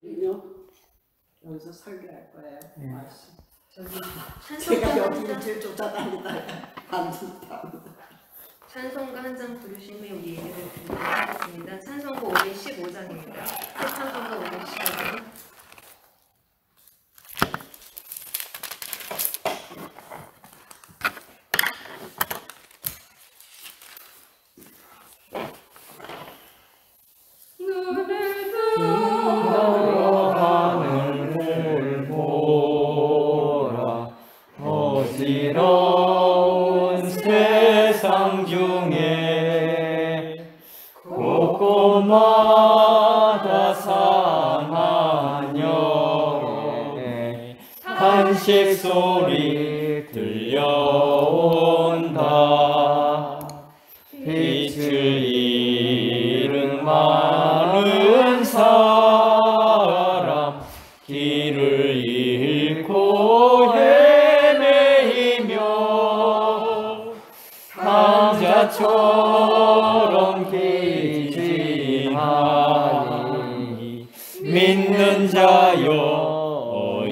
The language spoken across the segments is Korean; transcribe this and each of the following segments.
여기서 설교할 거예요. 말씀. 저기 제가 여기 찬송가 이틀 쫓아다니다가 반죽다. 찬송가 한 장 부르신 후에 우리 예배를 드리도록 하겠습니다. 찬송가 515장입니다. 새 찬송가 515장. 어지러운 세상 중에 곳곳마다 상한 영의 탄식 소리 들려온다. 빛을 잃은 많은 사람 길을 잃고 산자처럼 기진하니 믿는 자여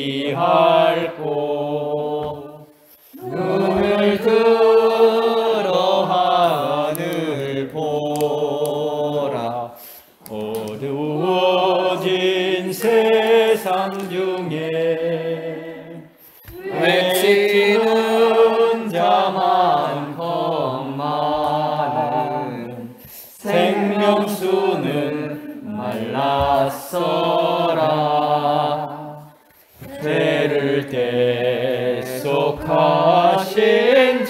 어이할꼬. 눈을 들어 하늘 보라. 어두워진 세상 중에 외치는 자만 생명수는 말랐어라. 죄를 대속하신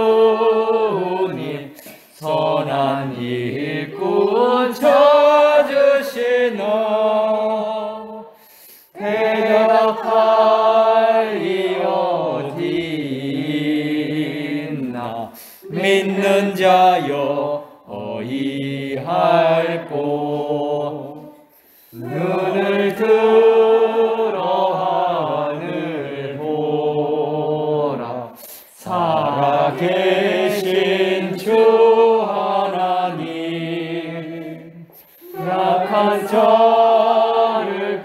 주님 선한 일꾼 찾으시나. 대답할 리 어디 있나. 믿는 자여 어이할꼬. 눈을 들어 하늘 보라. 살아계신 주 하나님 약한 자를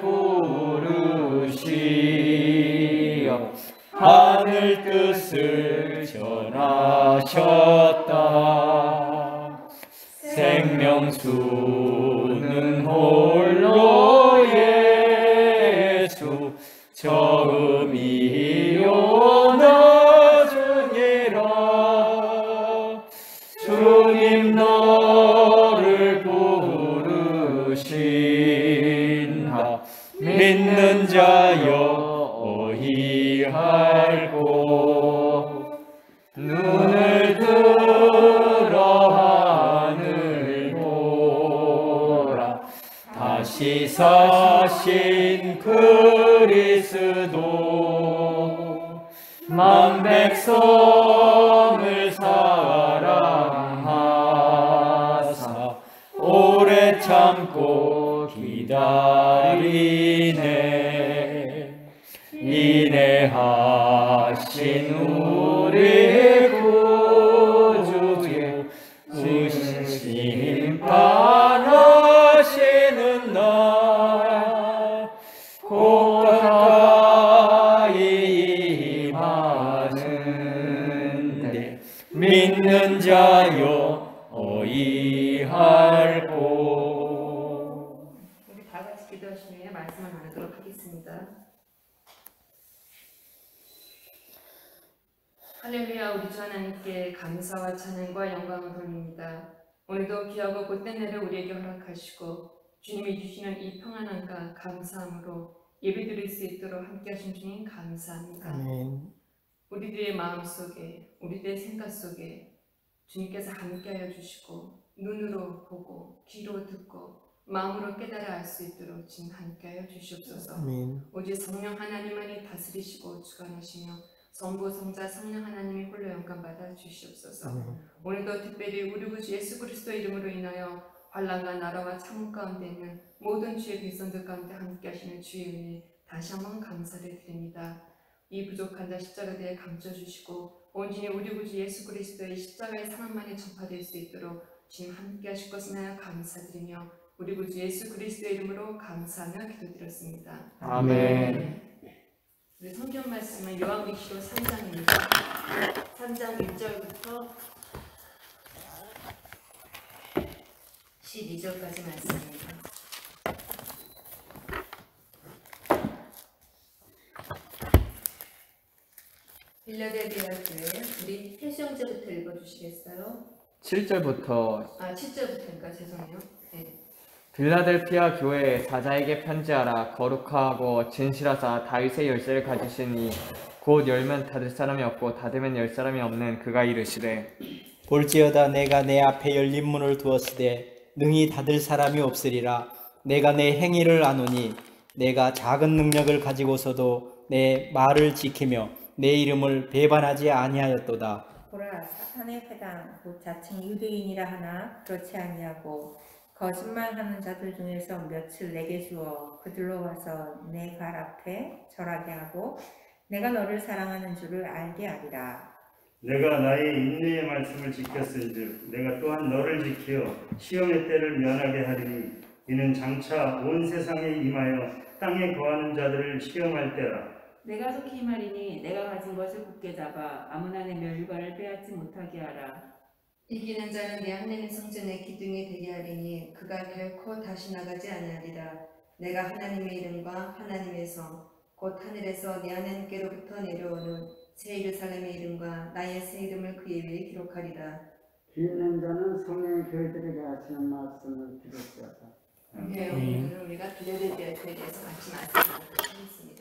부르시어 하늘 뜻을 전하셨다. 생명수는 홀로 예수 처음이요 나중이라. 주님 너를 부르신다. 믿는 자여 어이할꼬. 눈을 들어 하늘 보라. 다시 사신 그리스도 만 백성을 사랑하사 오래 참고 기다리네. 인내하신 우리 구주의 심판하시는 날 곧 가까이 임하는데 믿는 자여 어이할꼬. 우리 다 같이 기도하신 후에 말씀을 나누도록 하겠습니다. 할렐루야. 우리 주 하나님께 감사와 찬양과 영광을 돌립니다. 오늘도 귀하고 복된 날을 우리에게 허락하시고 주님이 주시는 이 평안함과 감사함으로 예배드릴 수 있도록 함께 하신 주님 감사합니다. 아멘. 우리들의 마음속에 우리들의 생각 속에 주님께서 함께하여 주시고 눈으로 보고 귀로 듣고 마음으로 깨달아 알 수 있도록 주님 함께하여 주시옵소서. 아멘. 오직 성령 하나님만이 다스리시고 주관하시며 성부 성자 성령 하나님이 홀로 영광받아 주시옵소서. 오늘도 특별히 우리 구주 예수 그리스도 이름으로 인하여 환난과 나라와 참음 가운데 있는 모든 주의 백성들 가운데 함께 하시는 주의 은혜 다시 한번 감사를 드립니다. 이 부족한 자 십자가대에 감춰주시고 온전히 우리 구주 예수 그리스도의 십자가의 사랑만이 전파될 수 있도록 주님 함께 하실 것을 하여 감사드리며 우리 구주 예수 그리스도의 이름으로 감사하며 기도드렸습니다. 아멘. 우리 성경 말씀은 요한계시록 3장입니다. 3장 1절부터 12절까지 말씀입니다. 빌라델비아 교회 우리 혜수형제부터 읽어주시겠어요? 7절부터 7절부터니까 죄송해요. 네. 빌라델피아 교회의 사자에게 편지하라. 거룩하고 진실하사 다윗의 열쇠를 가지시니 곧 열면 닫을 사람이 없고 닫으면 열 사람이 없는 그가 이르시되 볼지어다 내가 내 앞에 열린 문을 두었으되 능히 닫을 사람이 없으리라. 내가 내 행위를 아노니 내가 작은 능력을 가지고서도 내 말을 지키며 내 이름을 배반하지 아니하였도다. 보라, 사탄의 회당 곧 자칭 유대인이라 하나 그렇지 아니하고 거짓말하는 자들 중에서 며칠 내게 주어 그들로 와서 내 발 앞에 절하게 하고 내가 너를 사랑하는 줄을 알게 하리라. 내가 나의 인내의 말씀을 지켰은즉 내가 또한 너를 지키어 시험의 때를 면하게 하리니 이는 장차 온 세상에 임하여 땅에 거하는 자들을 시험할 때라. 내가 속히 말이니 내가 가진 것을 굳게 잡아 아무나 내 멸류관을 빼앗지 못하게 하라. 이기는 자는 내 하나님 성전의 기둥이 되게 하리니 그가 결코 다시 나가지 아니하리라. 내가 하나님의 이름과 하나님의 성 곧 하늘에서 내 하나님께로부터 내려오는 새 예루살렘의 이름과 나의 새 이름을 그의 위에 기록하리라. 귀 있는 자는 성령의 교회들에게 하시는 말씀을 들을지어다. 네, 오늘은 우리가 빌라델비아 교회에 대해서 같이 말씀드리도록 하겠습니다.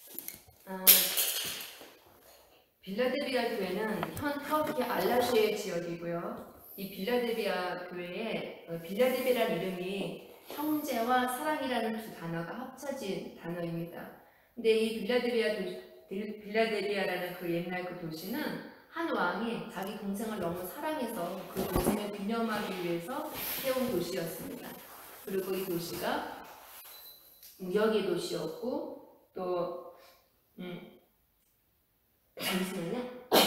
빌라델비아 교회는 현 터키 알라시의 지역이고요. 이 빌라델비아 교회에 빌라델비아라는 이름이 형제와 사랑이라는 두 단어가 합쳐진 단어입니다. 근데 이 빌라델비아라는 그 옛날 그 도시는 한 왕이 자기 동생을 너무 사랑해서 그 동생을 기념하기 위해서 세운 도시였습니다. 그리고 이 도시가 무역의 도시였고 또 잠시만요.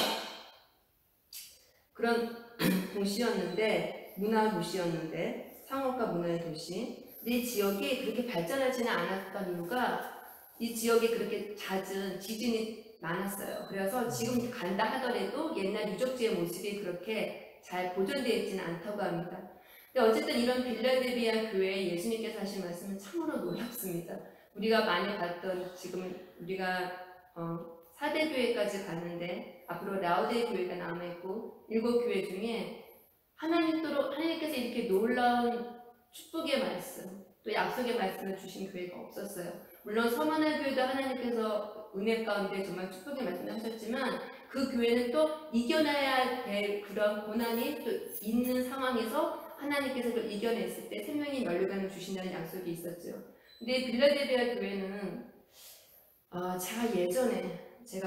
그런 도시였는데 문화 도시였는데 상업과 문화의 도시. 근데 이 지역이 그렇게 발전하지는 않았던 이유가 이 지역에 그렇게 잦은 지진이 많았어요. 그래서 지금 간다 하더라도 옛날 유적지의 모습이 그렇게 잘 보존되어 있지는 않다고 합니다. 근데 어쨌든 이런 빌라델비아 교회에 예수님께서 하신 말씀은 참으로 놀랍습니다. 우리가 많이 봤던 지금 우리가 4대 교회까지 갔는데 앞으로 라오데 교회가 남아있고 7교회 중에 하나님께서 이렇게 놀라운 축복의 말씀 또 약속의 말씀을 주신 교회가 없었어요. 물론 서머나 교회도 하나님께서 은혜 가운데 정말 축복의 말씀을 하셨지만 그 교회는 또 이겨내야 될 그런 고난이 또 있는 상황에서 하나님께서 그걸 이겨냈을 때 생명의 멸류관을 주신다는 약속이 있었죠. 근데 빌라델비아 교회는 제가 예전에 제가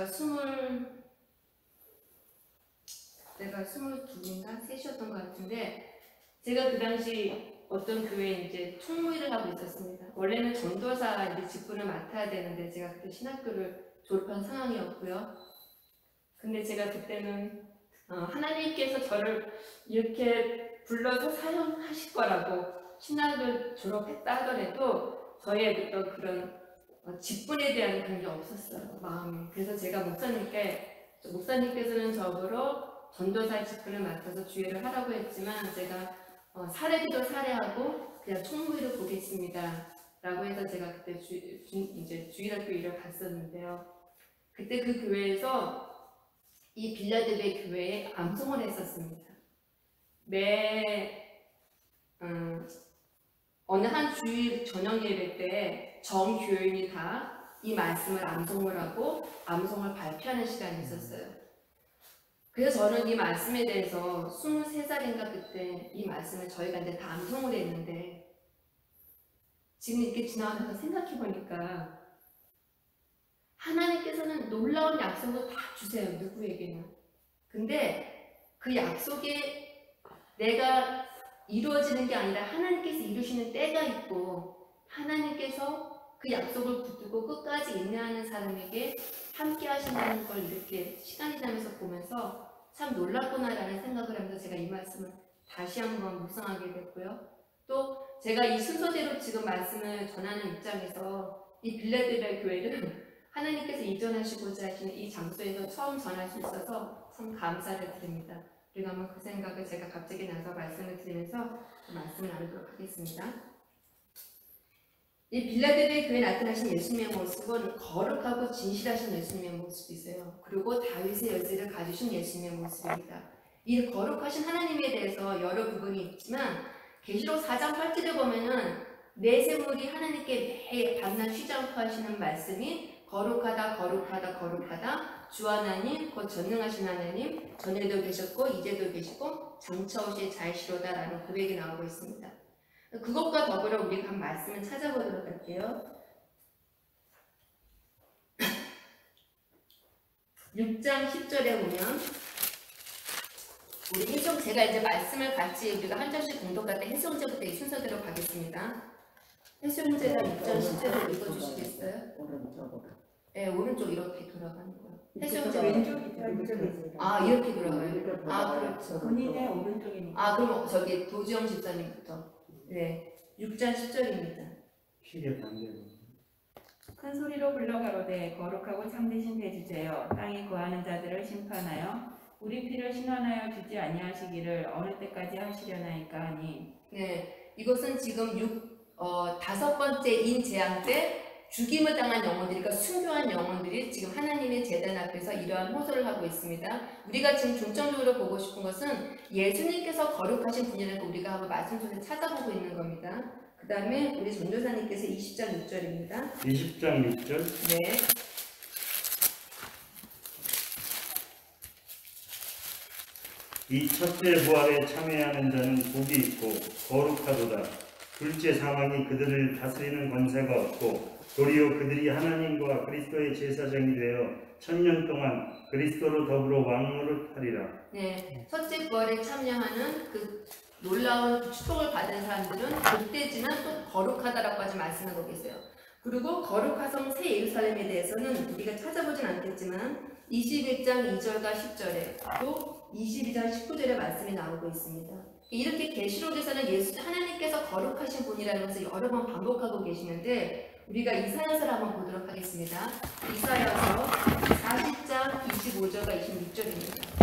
22인가 3이었던 것 같은데 제가 그 당시 어떤 교회에 이제 총무일을 하고 있었습니다. 원래는 전도사 이제 직분을 맡아야 되는데 제가 그때 신학교를 졸업한 상황이었고요. 근데 제가 그때는 하나님께서 저를 이렇게 불러서 사용하실 거라고 신학을 졸업했다 하더라도 저의 어떤 그런 직분에 대한 그런 게 없었어요. 마음이. 그래서 제가 목사님께서는 저보러 전도사 직분을 맡아서 주의를 하라고 했지만 제가 사례기도 사례하고 그냥 총무일을 보겠습니다 라고 해서 제가 그때 이제 주일학교 일을 갔었는데요. 그때 그 교회에서 이 빌라델비아 교회에 암송을 했었습니다. 어느 한 주일 저녁 예배 때 전 교인이 다 이 말씀을 암송을 하고 암송을 발표하는 시간이 있었어요. 그래서 저는 이 말씀에 대해서 23살인가 그때 이 말씀을 저희가 이제 다 암송을 했는데 지금 이렇게 지나가면서 생각해보니까 하나님께서는 놀라운 약속을 다 주세요. 누구에게나. 근데 그 약속이 내가 이루어지는 게 아니라 하나님께서 이루시는 때가 있고 하나님께서 그 약속을 붙들고 끝까지 인내하는 사람에게 함께 하신다는 걸 이렇게 시간이 지나면서 보면서 참 놀랍구나라는 생각을 하면서 제가 이 말씀을 다시 한번 묵상하게 됐고요. 또 제가 이 순서대로 지금 말씀을 전하는 입장에서 이 빌라델비아 교회를 하나님께서 이전하시고자 하시는 이 장소에서 처음 전할 수 있어서 참 감사를 드립니다. 그리고 한번 그 생각을 제가 갑자기 나서 말씀을 드리면서 말씀을 나누도록 하겠습니다. 이 빌라델비아 교회에 나타나신 예수님의 모습은 거룩하고 진실하신 예수님의 모습이세요. 그리고 다윗의 열쇠를 가지신 예수님의 모습입니다. 이 거룩하신 하나님에 대해서 여러 부분이 있지만 계시록 4장 8절에 보면은 내세물이 하나님께 매일 밤낮 쉬지 않고 하시는 말씀이 거룩하다 거룩하다 거룩하다 주 하나님 곧 전능하신 하나님 전에도 계셨고 이제도 계시고 장차 오실 자이시로다 라는 고백이 나오고 있습니다. 그것과 더불어 우리가 한 말씀을 찾아보도록 할게요. 6장 10절에 보면 우리 해송 제가 이제 말씀을 같이 우리가 한 절씩 공독할 때 해송제부터 이 순서대로 가겠습니다. 해송제가 6장 10절을 읽어주시겠어요? 오른쪽으로. 네, 오른쪽 이렇게 돌아가는 거예요. 왼쪽이 왼쪽입니다. 아 이렇게 돌아가요? 아 그렇죠. 본인의 오른쪽이니까. 아 그럼 저기 도지영 집사님부터. 네, 6장 10절입니다. 시계 반대로. 큰 소리로 불러 가로되 거룩하고 참되신 대주제여 땅에 거하는 자들을 심판하여 우리 피를 신원하여 주지 아니하시기를 어느 때까지 하시려나이까 하니. 네, 이것은 지금 다섯 번째 인재앙 때 죽임을 당한 영혼들이, 그러니까 순교한 영혼들이 지금 하나님의 제단 앞에서 이러한 호소를 하고 있습니다. 우리가 지금 중점적으로 보고 싶은 것은 예수님께서 거룩하신 분이라는 거 우리가 한번 말씀 속에 찾아보고 있는 겁니다. 그 다음에 우리 전도사님께서 20장 6절입니다. 20장 6절. 네. 이 첫째 부활에 참여하는 자는 복이 있고 거룩하도다. 둘째 사망이 그들을 다스리는 권세가 없고 도리어 그들이 하나님과 그리스도의 제사장이 되어 1000년 동안 그리스도로 더불어 왕노릇 하리라. 네, 첫째 부활에 참여하는 그 놀라운 축복을 받은 사람들은 복되지만 또 거룩하다라고 아주 말씀하고 계세요. 그리고 거룩하성 새 예루살렘에 대해서는 우리가 찾아보진 않겠지만 21장 2절과 10절에 또 22장 19절에 말씀이 나오고 있습니다. 이렇게 계시록에서는 하나님께서 거룩하신 분이라는 것을 여러 번 반복하고 계시는데 우리가 이사야서를 한번 보도록 하겠습니다. 이사야서 40장 25절과 26절입니다.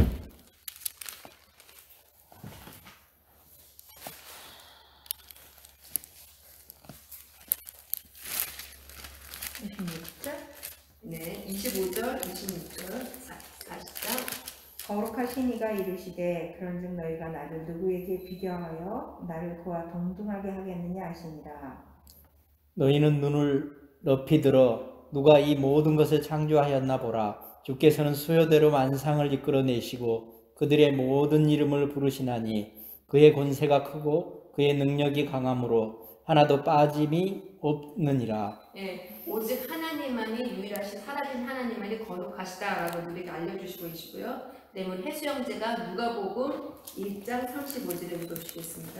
26절. 네, 25절, 26절, 40장. 거룩하신 이가 이르시되 그런즉 너희가 나를 누구에게 비교하여 나를 그와 동등하게 하겠느냐 하시니라. 너희는 눈을 높이 들어 누가 이 모든 것을 창조하였나 보라. 주께서는 수요대로 만상을 이끌어내시고 그들의 모든 이름을 부르시나니 그의 권세가 크고 그의 능력이 강함으로 하나도 빠짐이 없느니라. 네, 오직 하나님만이 유일하신 살아진 하나님만이 거룩하시다라고 우리가 알려주시고 계시고요. 네, 우리 혜수 형제가 누가복음 1장 35절을 읽어주시겠습니다.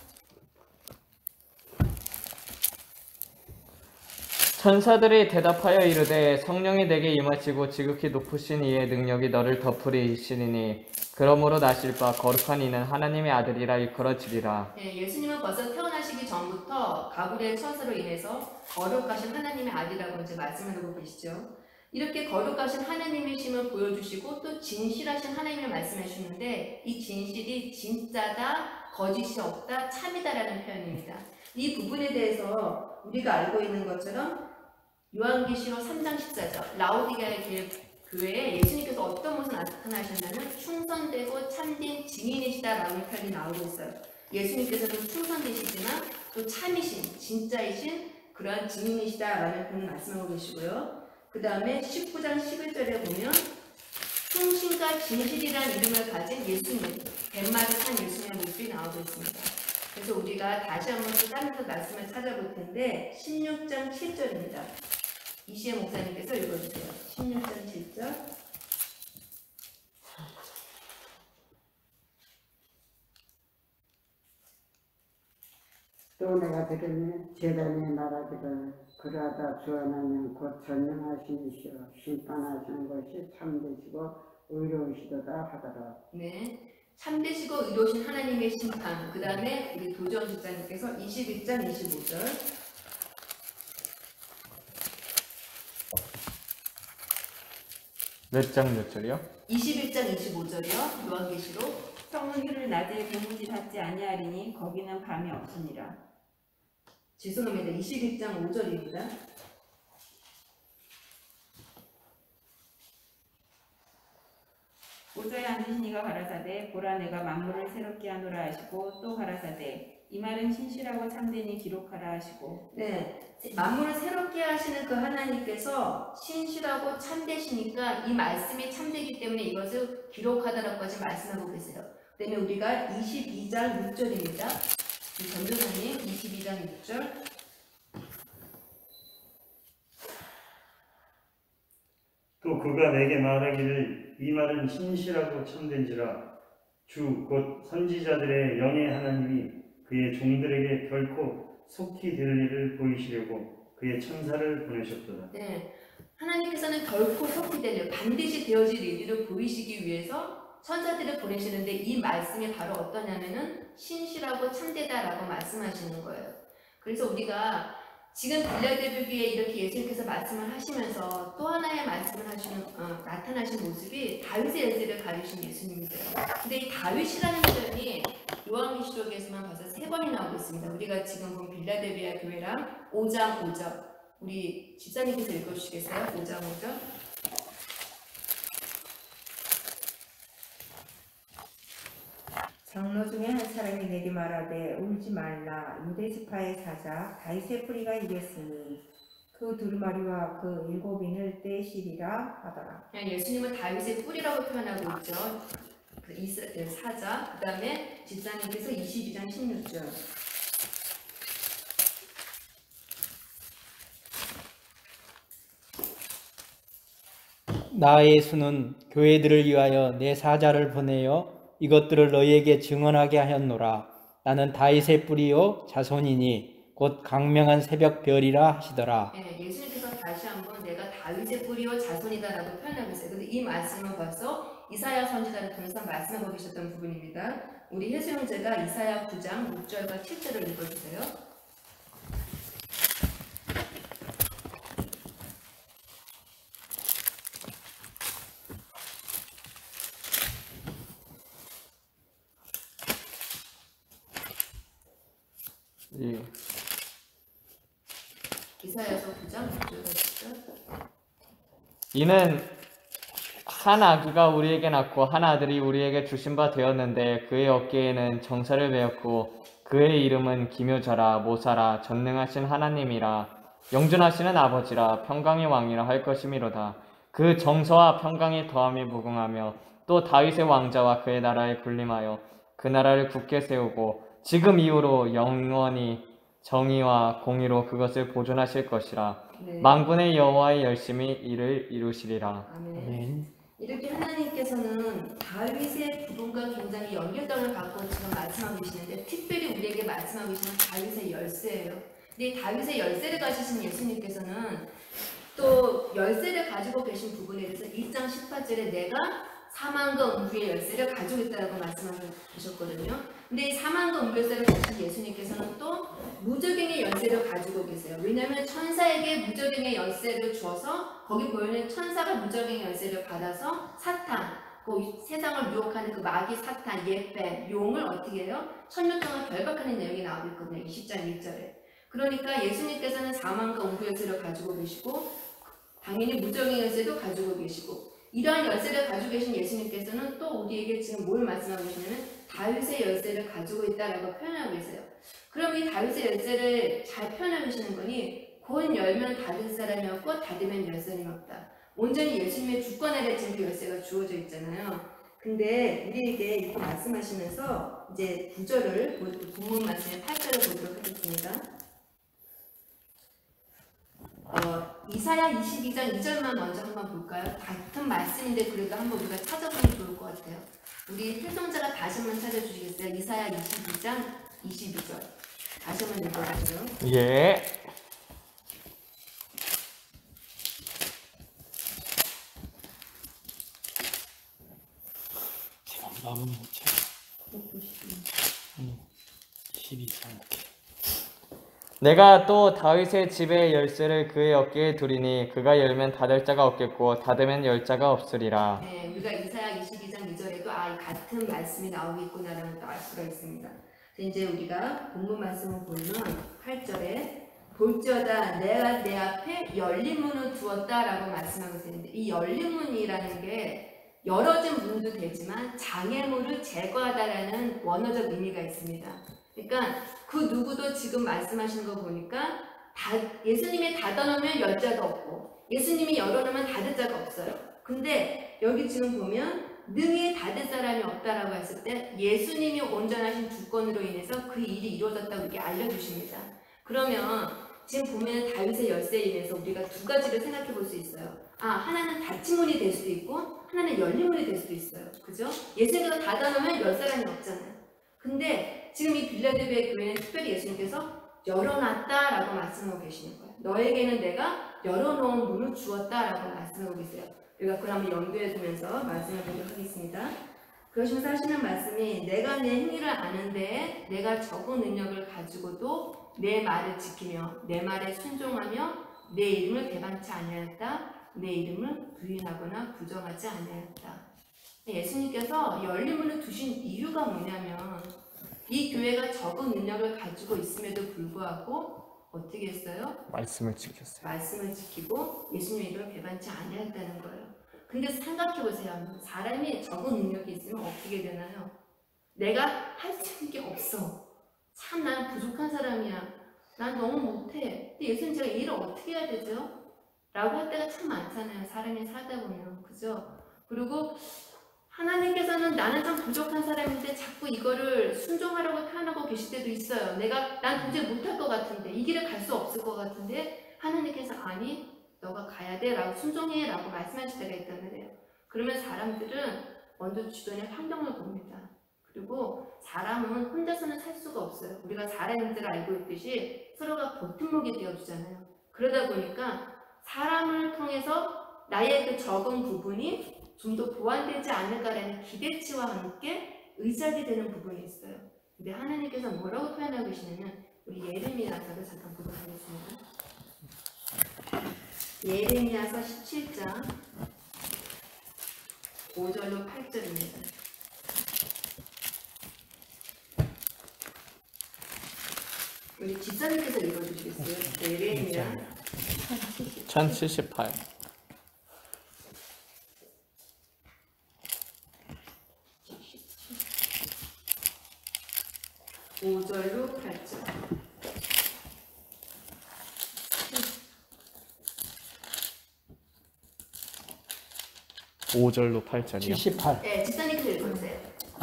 천사들이 대답하여 이르되 성령이 내게 임하시고 지극히 높으신 이의 능력이 너를 덮으리시리니 그러므로 나실 바 거룩한 이는 하나님의 아들이라 일컬어지리라. 네, 예수님은 벌써 태어나시기 전부터 가브리엘 천사로 인해서 거룩하신 하나님의 아들이라고 이제 말씀하고 계시죠. 이렇게 거룩하신 하나님의 심을 보여주시고 또 진실하신 하나님을 말씀해 주는데 이 진실이 진짜다, 거짓이 없다, 참이다라는 표현입니다. 이 부분에 대해서 우리가 알고 있는 것처럼 요한계시록 3장 14절 라오디게아의 교회에 예수님께서 어떤 모습으로 나타나셨냐면 충성되고 참된 증인이시다라는 표현이 나오고 있어요. 예수님께서도 충성되시지만 또 참이신, 진짜이신 그러한 증인이시다라는 표현을 말씀하고 계시고요. 그 다음에 19장 11절에 보면 충신과 진실이라는 이름을 가진 예수님, 뱃마를 탄 예수님의 모습이 나오고 있습니다. 그래서 우리가 다시 한번 또 다른 데 말씀을 찾아볼 텐데 16장 7절입니다. 이시혜 목사님께서 읽어주세요. 16장 7절. 또 내가 들으니 제단에 말하기를 그러하다 주 하나님 곧 전능하신 이시여 심판하시는 것이 참되시고 의로우시도다 하더라. 네. 참되시고 의로우신 하나님의 심판. 그 다음에 우리 도지원 집사님께서 21장 25절. 몇 장 몇 절이요? 21장 25절이요. 요한계시록. 성문들을 낮에 공무지 받지 아니하리니 거기는 밤이 없으니라. 죄송합니다. 21장 5절입니다. 보좌에 앉으신 이가 가라사대 보라 내가 만물을 새롭게 하노라 하시고 또 가라사대 이 말은 신실하고 참되니 기록하라 하시고. 네, 만물을 새롭게 하시는 그 하나님께서 신실하고 참되시니까 이 말씀이 참되기 때문에 이것을 기록하다라고까지 말씀하고 계세요. 그다음에 우리가 22장 6절입니다. 전도사님 22장 6절. 또 그가 내게 말하기를 이 말은 신실하고 참된지라 주 곧 선지자들의 영의 하나님이 그의 종들에게 결코 속히 될 일을 보이시려고 그의 천사를 보내셨도다. 네, 하나님께서는 결코 속히 될 일, 반드시 되어질 일들을 보이시기 위해서 천사들을 보내시는데 이 말씀이 바로 어떠냐면은 신실하고 참되다라고 말씀하시는 거예요. 그래서 우리가 지금 빌라델비아에 이렇게 예수님께서 말씀을 하시면서 또 하나의 말씀을 하시는 나타나신 모습이 다윗의 열쇠를 가지신 예수님이세요. 근데 이 다윗이라는 표현이 요한계시록에서만 봐서 3번이 나오고 있습니다. 우리가 지금 본 빌라델비아 교회랑 5장 5절 우리 집사님께서 읽어주시겠어요? 5장 5절. 장로 중에 한 사람이 내게 말하되 울지 말라 유대지파의 사자 다윗의 뿌리가 이겼으니 그 두루마리와 그 7인을 떼시리라 하더라. 예수님은 다윗의 뿌리라고 표현하고 있죠. 그 사자. 그 다음에 집사님께서 22장 16절. 나 예수는 교회들을 위하여 내 사자를 보내어 이것들을 너희에게 증언하게 하였노라. 나는 다윗의 뿌리요 자손이니 곧 강명한 새벽 별이라 하시더라. 네, 예수님께서 다시 한번 내가 다윗의 뿌리요 자손이다라고 표현하고 있어요. 근데 이 말씀을 봐서 이사야 선지자를 통해서 말씀하고 계셨던 부분입니다. 우리 혜수 형제가 이사야 9장 6절과 7절을 읽어주세요. 예. 이사야서 9장 6절과 7절. 이는 한 아기가 우리에게 낳고 한 아들이 우리에게 주신 바 되었는데 그의 어깨에는 정사를 베었고 그의 이름은 기묘자라 모사라 전능하신 하나님이라 영존하시는 아버지라 평강의 왕이라 할 것이미로다. 그 정서와 평강이 더함이 무궁하며 또 다윗의 왕자와 그의 나라에 군림하여 그 나라를 굳게 세우고 지금 이후로 영원히 정의와 공의로 그것을 보존하실 것이라. 네. 만군의 여호와의 열심히 이를 이루시리라. 아멘. 이렇게 하나님께서는 다윗의 부분과 굉장히 연결점을 갖고 지금 말씀하고 계시는데 특별히 우리에게 말씀하고 계시는 다윗의 열쇠예요. 근데 이 다윗의 열쇠를 가지신 예수님께서는 또 열쇠를 가지고 계신 부분에 대해서 1장 18절에 내가 사망과 음부의 열쇠를 가지고 있다고 말씀하고 계셨거든요. 근데 이 사망과 음부 열쇠를 가진 예수님께서는 또 무적행의 열쇠를 가지고 계세요. 왜냐하면 천사에게 무적행의 열쇠를 주어서 거기 보이는 천사가 무적행의 열쇠를 받아서 사탄, 그 세상을 유혹하는 그 마귀 사탄, 예배, 용을 어떻게 해요? 1000년 동안 결박하는 내용이 나오고 있거든요. 20장 1절에. 그러니까 예수님께서는 사망과 음부 열쇠를 가지고 계시고 당연히 무적행의 열쇠도 가지고 계시고 이러한 열쇠를 가지고 계신 예수님께서는 또 우리에게 지금 뭘 말씀하고 계시냐면 다윗의 열쇠를 가지고 있다라고 표현하고 계세요. 그럼 이 다윗의 열쇠를 잘 표현하고 계시는 거니 곧 열면 닫을 사람이 없고 닫으면 열 사람이 없다. 온전히 예수님의 주권 아래 지금 그 열쇠가 주어져 있잖아요. 근데 우리에게 이렇게 말씀하시면서 이제 9절을 본문 말씀의 8절을 보도록 하겠습니다. 이사야 22장 2절만 먼저 한번 볼까요? 같은 말씀인데 그래도 한번 우리가 찾아보면 좋을 것 같아요. 우리 필송자가 다시 한번 찾아주시겠어요? 이사야 22장 22절 다시 한번 읽어주세요. 예. 제가 마음은 못 쳐. 내가 또 다윗의 집의 열쇠를 그의 어깨에 두리니 그가 열면 닫을 자가 없겠고 닫으면 열 자가 없으리라. 네, 우리가 이사야 22장 2절에도 이 같은 말씀이 나오겠구나라는 것도 알 수가 있습니다. 이제 우리가 본문 말씀을 보면 8절에 볼지어다 내가 내 앞에 열린 문을 두었다라고 말씀하고 있는데, 이 열린 문이라는 게 열어진 문도 되지만 장애물을 제거하다라는 원어적 의미가 있습니다. 그러니까 그 누구도 지금 말씀하시는 거 보니까 예수님이 닫아놓으면 열 자가 없고 예수님이 열어놓으면 닫을 자가 없어요. 근데 여기 지금 보면 능히 닫을 사람이 없다라고 했을 때 예수님이 온전하신 주권으로 인해서 그 일이 이루어졌다고 이렇게 알려주십니다. 그러면 지금 보면 다윗의 열쇠에 인해서 우리가 두 가지를 생각해 볼 수 있어요. 하나는 닫힌 문이 될 수도 있고 하나는 열린 문이 될 수도 있어요. 그죠? 예수님께서 닫아놓으면 열 사람이 없잖아요. 근데 지금 이 빌라델비아 교회는 특별히 예수님께서 열어놨다라고 말씀하고 계시는 거예요. 너에게는 내가 열어놓은 문을 주었다라고 말씀하고 계세요. 우리가 그걸 한번 염두에 두면서 말씀을 보도록 하겠습니다. 그러시면서 하시는 말씀이 내가 내 행위를 아는데 내가 적은 능력을 가지고도 내 말을 지키며 내 말에 순종하며 내 이름을 배반치 아니하였다. 내 이름을 부인하거나 부정하지 아니하였다. 예수님께서 열린 문을 두신 이유가 뭐냐면 이 교회가 적은 능력을 가지고 있음에도 불구하고 어떻게 했어요? 말씀을 지켰어요. 말씀을 지키고 예수님의 이름을 배반치 아니하였다는 거예요. 근데 생각해보세요. 사람이 적은 능력이 있으면 어떻게 되나요? 내가 할 수 있는 게 없어. 참 난 부족한 사람이야. 난 너무 못해. 근데 예수님 제가 일을 어떻게 해야 되죠? 라고 할 때가 참 많잖아요. 사람이 살다 보면. 그죠? 그리고 하나님께서는 나는 참 부족한 사람인데 자꾸 이거를 순종하라고 표현하고 계실 때도 있어요. 난 도저히 못할 것 같은데 이 길을 갈 수 없을 것 같은데 하나님께서 아니 너가 가야 돼 라고 순종해 라고 말씀하실 때가 있단 말이에요. 그러면 사람들은 먼저 주변의 환경을 봅니다. 그리고 사람은 혼자서는 살 수가 없어요. 우리가 사람인들 알고 있듯이 서로가 버팀목이 되어주잖아요. 그러다 보니까 사람을 통해서 나의 그 적은 부분이 좀 더 보완되지 않을까라는 기대치와 함께 의지하게 되는 부분이 있어요. 근데 하나님께서 뭐라고 표현하고 계시냐면 우리 예레미야서를 잠깐 보도록 하겠습니다. 예레미야서 17장 5절로 8절입니다. 우리 집사님께서 읽어주시겠어요? 예레미야 1078. 5절로 8절. (5절로 8절이요) 78. 네, 집사님께서 읽어주세요.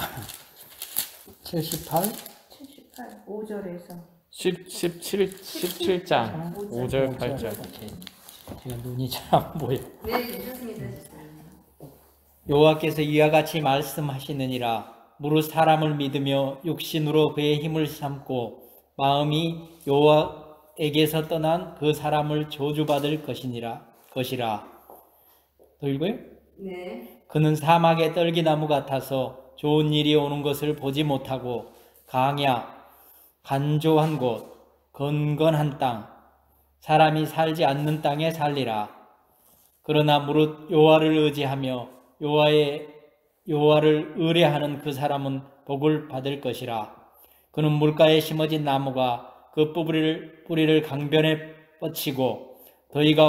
78. 78 5절에서 17장 5절 8절. 제가 눈이 잘 안 보여. 네, 괜찮습니다, 집사님. 여호와께서 이와 같이 말씀하시느니라. 무릇 사람을 믿으며 육신으로 그의 힘을 삼고 마음이 여호와에게서 떠난 그 사람을 저주받을 것이라. 더 읽어요? 네. 그는 사막의 떨기나무 같아서 좋은 일이 오는 것을 보지 못하고 강야, 간조한 곳, 건건한 땅, 사람이 살지 않는 땅에 살리라. 그러나 무릇 여호와를 의지하며 여호와를 의뢰하는 그 사람은 복을 받을 것이라. 그는 물가에 심어진 나무가 그 뿌리를 강변에 뻗치고 더위가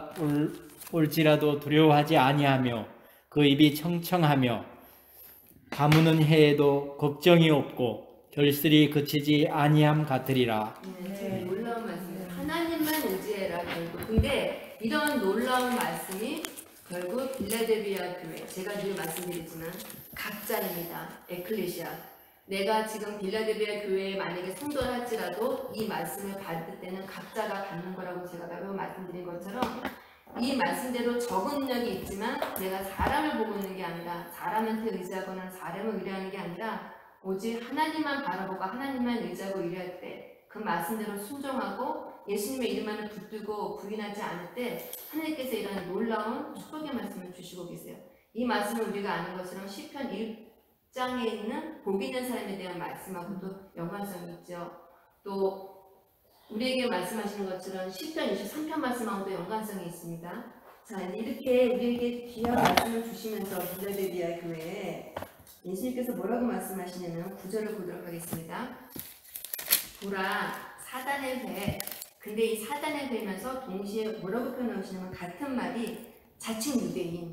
올지라도 두려워하지 아니하며 그 입이 청청하며 가무는 해에도 걱정이 없고 결실이 그치지 아니함 같으리라. 네, 놀라운 말씀이에요. 하나님만 의지해라 결국. 근데 이런 놀라운 말씀이 결국 빌라델비아 교회, 제가 늘 말씀드리지만 각자입니다. 에클레시아. 내가 지금 빌라델비아 교회에 만약에 성도를 할지라도 이 말씀을 받을 때는 각자가 받는 거라고 제가 매번 말씀드린 것처럼 이 말씀대로 적은 능력이 있지만 내가 사람을 보고 있는 게 아니라 사람한테 의지하거나 사람을 의뢰하는 게 아니라 오직 하나님만 바라보고 하나님만 의지하고 의뢰할 때 그 말씀대로 순종하고 예수님의 이름만을 붙들고 부인하지 않을 때 하나님께서 이런 놀라운 축복의 말씀을 주시고 계세요. 이 말씀을 우리가 아는 것처럼 시편 장에 있는 복 있는 사람에 대한 말씀하고도 연관성이 있죠. 또 우리에게 말씀하시는 것처럼 시편 23편 말씀하고도 연관성이 있습니다. 자, 이렇게 우리에게 귀한 말씀을 주시면서 빌라델비아 교회에 예수님께서 뭐라고 말씀하시냐면 9절을 보도록 하겠습니다. 보라, 사단의 배. 근데 이 사단의 배면서 동시에 뭐라고 표현하시냐면 같은 말이 자칭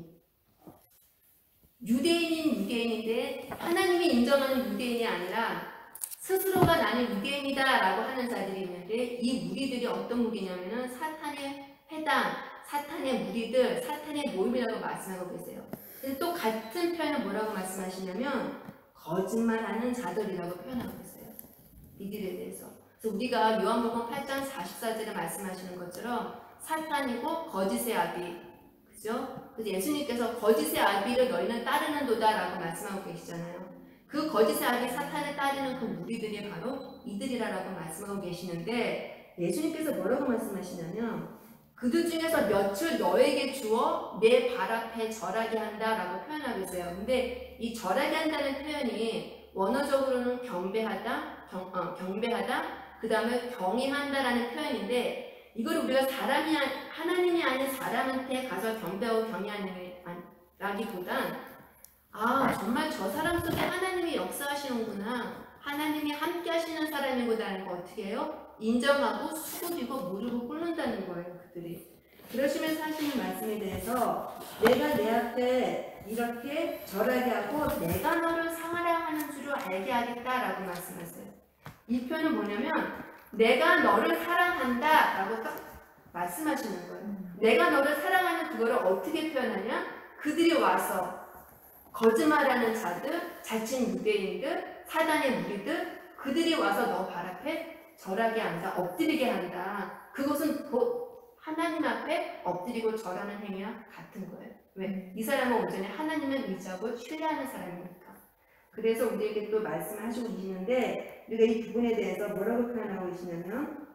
유대인인 유대인인데 하나님이 인정하는 유대인이 아니라 스스로가 나는 유대인이다 라고 하는 자들이 있는데 이 무리들이 어떤 무리냐면은 사탄의 회당, 사탄의 무리들, 사탄의 모임이라고 말씀하고 계세요. 근데 또 같은 표현을 뭐라고 말씀하시냐면 거짓말하는 자들이라고 표현하고 계세요. 이들에 대해서. 그래서 우리가 요한복음 8장 44절에 말씀하시는 것처럼 사탄이고 거짓의 아비, 그죠? 그래서 예수님께서 거짓의 아비를 너희는 따르는도다 라고 말씀하고 계시잖아요. 그 거짓의 아비 사탄을 따르는 그 무리들이 바로 이들이라고 말씀하고 계시는데 예수님께서 뭐라고 말씀하시냐면 그들 중에서 몇을 너에게 주어 내 발 앞에 절하게 한다라고 표현하고 있어요. 근데 이 절하게 한다는 표현이 원어적으로는 경배하다, 그 다음에 경외한다라는 표현인데 이걸 우리가 하나님이 아닌 사람한테 가서 경배하고 경외하는 라기보단 정말 저 사람 속에 하나님이 역사하시는구나, 하나님이 함께 하시는 사람이구나라는 거 어떻게 해요? 인정하고 수고비고 무릎을 꿇는다는 거예요. 그들이. 그러시면서 하시는 말씀에 대해서 내가 내 앞에 이렇게 절하게 하고 내가 너를 사랑하는 줄을 알게 하겠다라고 말씀하세요. 이 표현은 뭐냐면 내가 너를 사랑한다 라고 딱 말씀하시는 거예요. 내가 너를 사랑하는 그거를 어떻게 표현하냐? 그들이 와서 거짓말하는 자들, 자칭 유대인들, 사단의 무리들, 그들이 와서 너 발 앞에 절하게 한다, 엎드리게 한다. 그것은 곧 하나님 앞에 엎드리고 절하는 행위와 같은 거예요. 왜? 이 사람은 온전히 하나님을 의지하고 신뢰하는 사람이니까. 그래서 우리에게 또 말씀하시고 계시는데 우리가 이 부분에 대해서 뭐라고 표현하고 계시냐면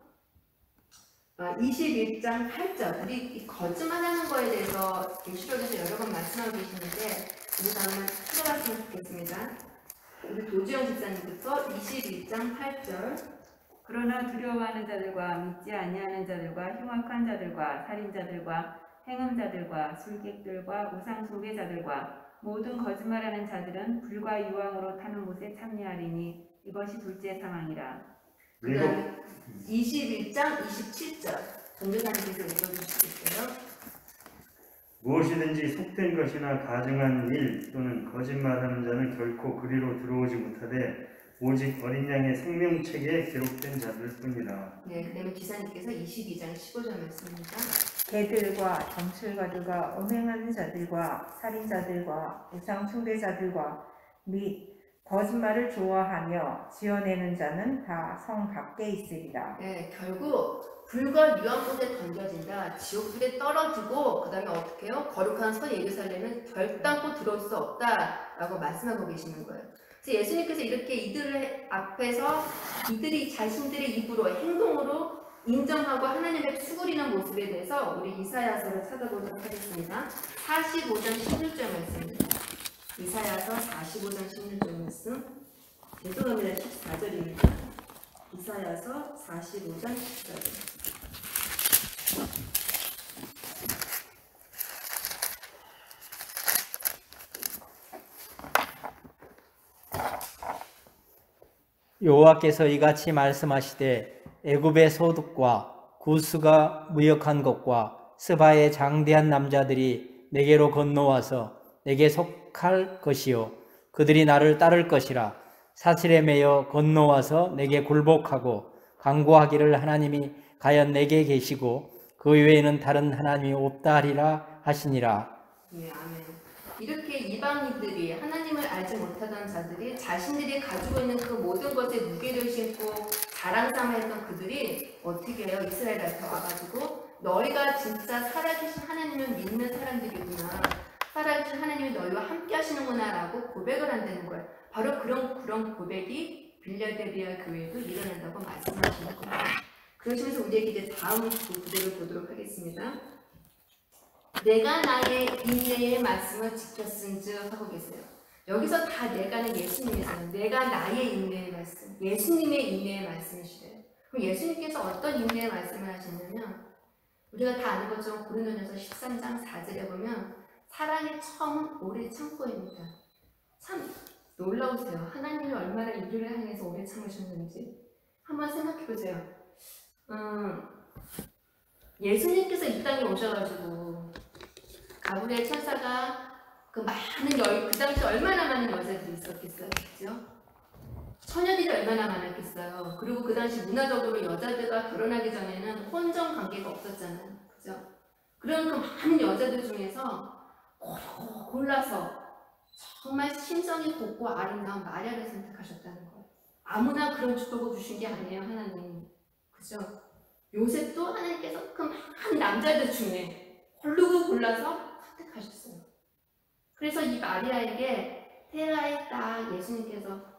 21장 8절 우리 이 거짓말하는 거에 대해서 계시록에서 여러 번 말씀하고 계시는데 우리 다음에 들어갔으면 좋겠습니다. 우리 도지영 집사님부터 21장 8절 그러나 두려워하는 자들과 믿지 아니하는 자들과 흉악한 자들과 살인자들과 행음자들과 술객들과 우상 숭배자들과 모든 거짓말하는 자들은 불과 유황으로 타는 못에 참여하리니 이것이 둘째 상황이라. 그 다음에 21장 27절 전도사님께서 읽어주시겠어요? 무엇이든지 속된 것이나 가증한 일 또는 거짓말하는 자는 결코 그리로 들어오지 못하되 오직 어린 양의 생명책에 기록된 자들 뿐이라. 네, 그 다음에 기사님께서 22장 15절 말씀입니다. 개들과 점술가들과 음행하는 자들과 살인자들과 우상 숭배자들과 및 거짓말을 좋아하며 지어내는 자는 다 성 밖에 있으리라. 네, 결국 불과 유황못에 던져진다. 지옥불에 떨어지고 그 다음에 어떻게 해요? 거룩한 서 예루살렘은 결단코 들어올 수 없다라고 말씀하고 계시는 거예요. 그래서 예수님께서 이렇게 이들 앞에서 이들이 자신들의 입으로 행동으로 인정하고 하나님 앞에 수그리는 모습에 대해서 우리 이사야서를 찾아보도록 하겠습니다. 45장 16절 말씀입니다. 이사야서 45장 16절 말씀. 죄송합니다. 14절입니다. 이사야서 45장 14절. 여호와께서 이같이 말씀하시되 애굽의 소득과 구스가 무역한 것과 스바의 장대한 남자들이 내게로 건너와서 내게 속할 것이요 그들이 나를 따를 것이라. 사슬에 매여 건너와서 내게 굴복하고 간구하기를 하나님이 과연 내게 계시고 그 외에는 다른 하나님이 없다 하리라 하시니라. 네, 아멘. 이렇게 이방인들이 하나님을 알지 못하던 자들이 자신들이 가지고 있는 그 모든 것에 무게를 싣고 자랑삼아했던 그들이 어떻게 해요? 이스라엘 앞에 와가지고 너희가 진짜 살아계신 하나님을 믿는 사람들이구나, 살아계신 하나님이 너희와 함께 하시는구나 라고 고백을 한다는 거예요. 바로 그런 고백이 빌라델비아 교회도 일어난다고 말씀하시는 거예요. 그러시면서 우리에게 이제 다음 구절을 보도록 하겠습니다. 내가 나의 인내의 말씀을 지켰은즉 하고 계세요. 여기서 다 내가는 예수님이잖아요. 내가 나의 인내의 말씀, 예수님의 인내의 말씀이시래요. 그럼 예수님께서 어떤 인내의 말씀을 하셨냐면 우리가 다 아는 것처럼 고린도전서 13장 4절에 보면 사랑의 처음은 오래 참고입니다. 참 놀라우세요. 하나님이 얼마나 인류를 향해서 오래 참으셨는지 한번 생각해 보세요. 예수님께서 이 땅에 오셔가지고 가브리엘 천사가 그 많은 그 당시 얼마나 많은 여자들이 있었겠어요, 그죠? 처녀들이 얼마나 많았겠어요. 그리고 그 당시 문화적으로 여자들과 결혼하기 전에는 혼전 관계가 없었잖아요, 그죠? 그런 그 많은 여자들 중에서 골라서 정말 심성이 곱고 아름다운 마리아를 선택하셨다는 거예요. 아무나 그런 축복을 주신 게 아니에요, 하나님. 그죠? 요셉도 하나님께서 그 많은 남자들 중에 고르고 골라서 선택하셨어요. 그래서 이 마리아에게 테라의 딸 예수님께서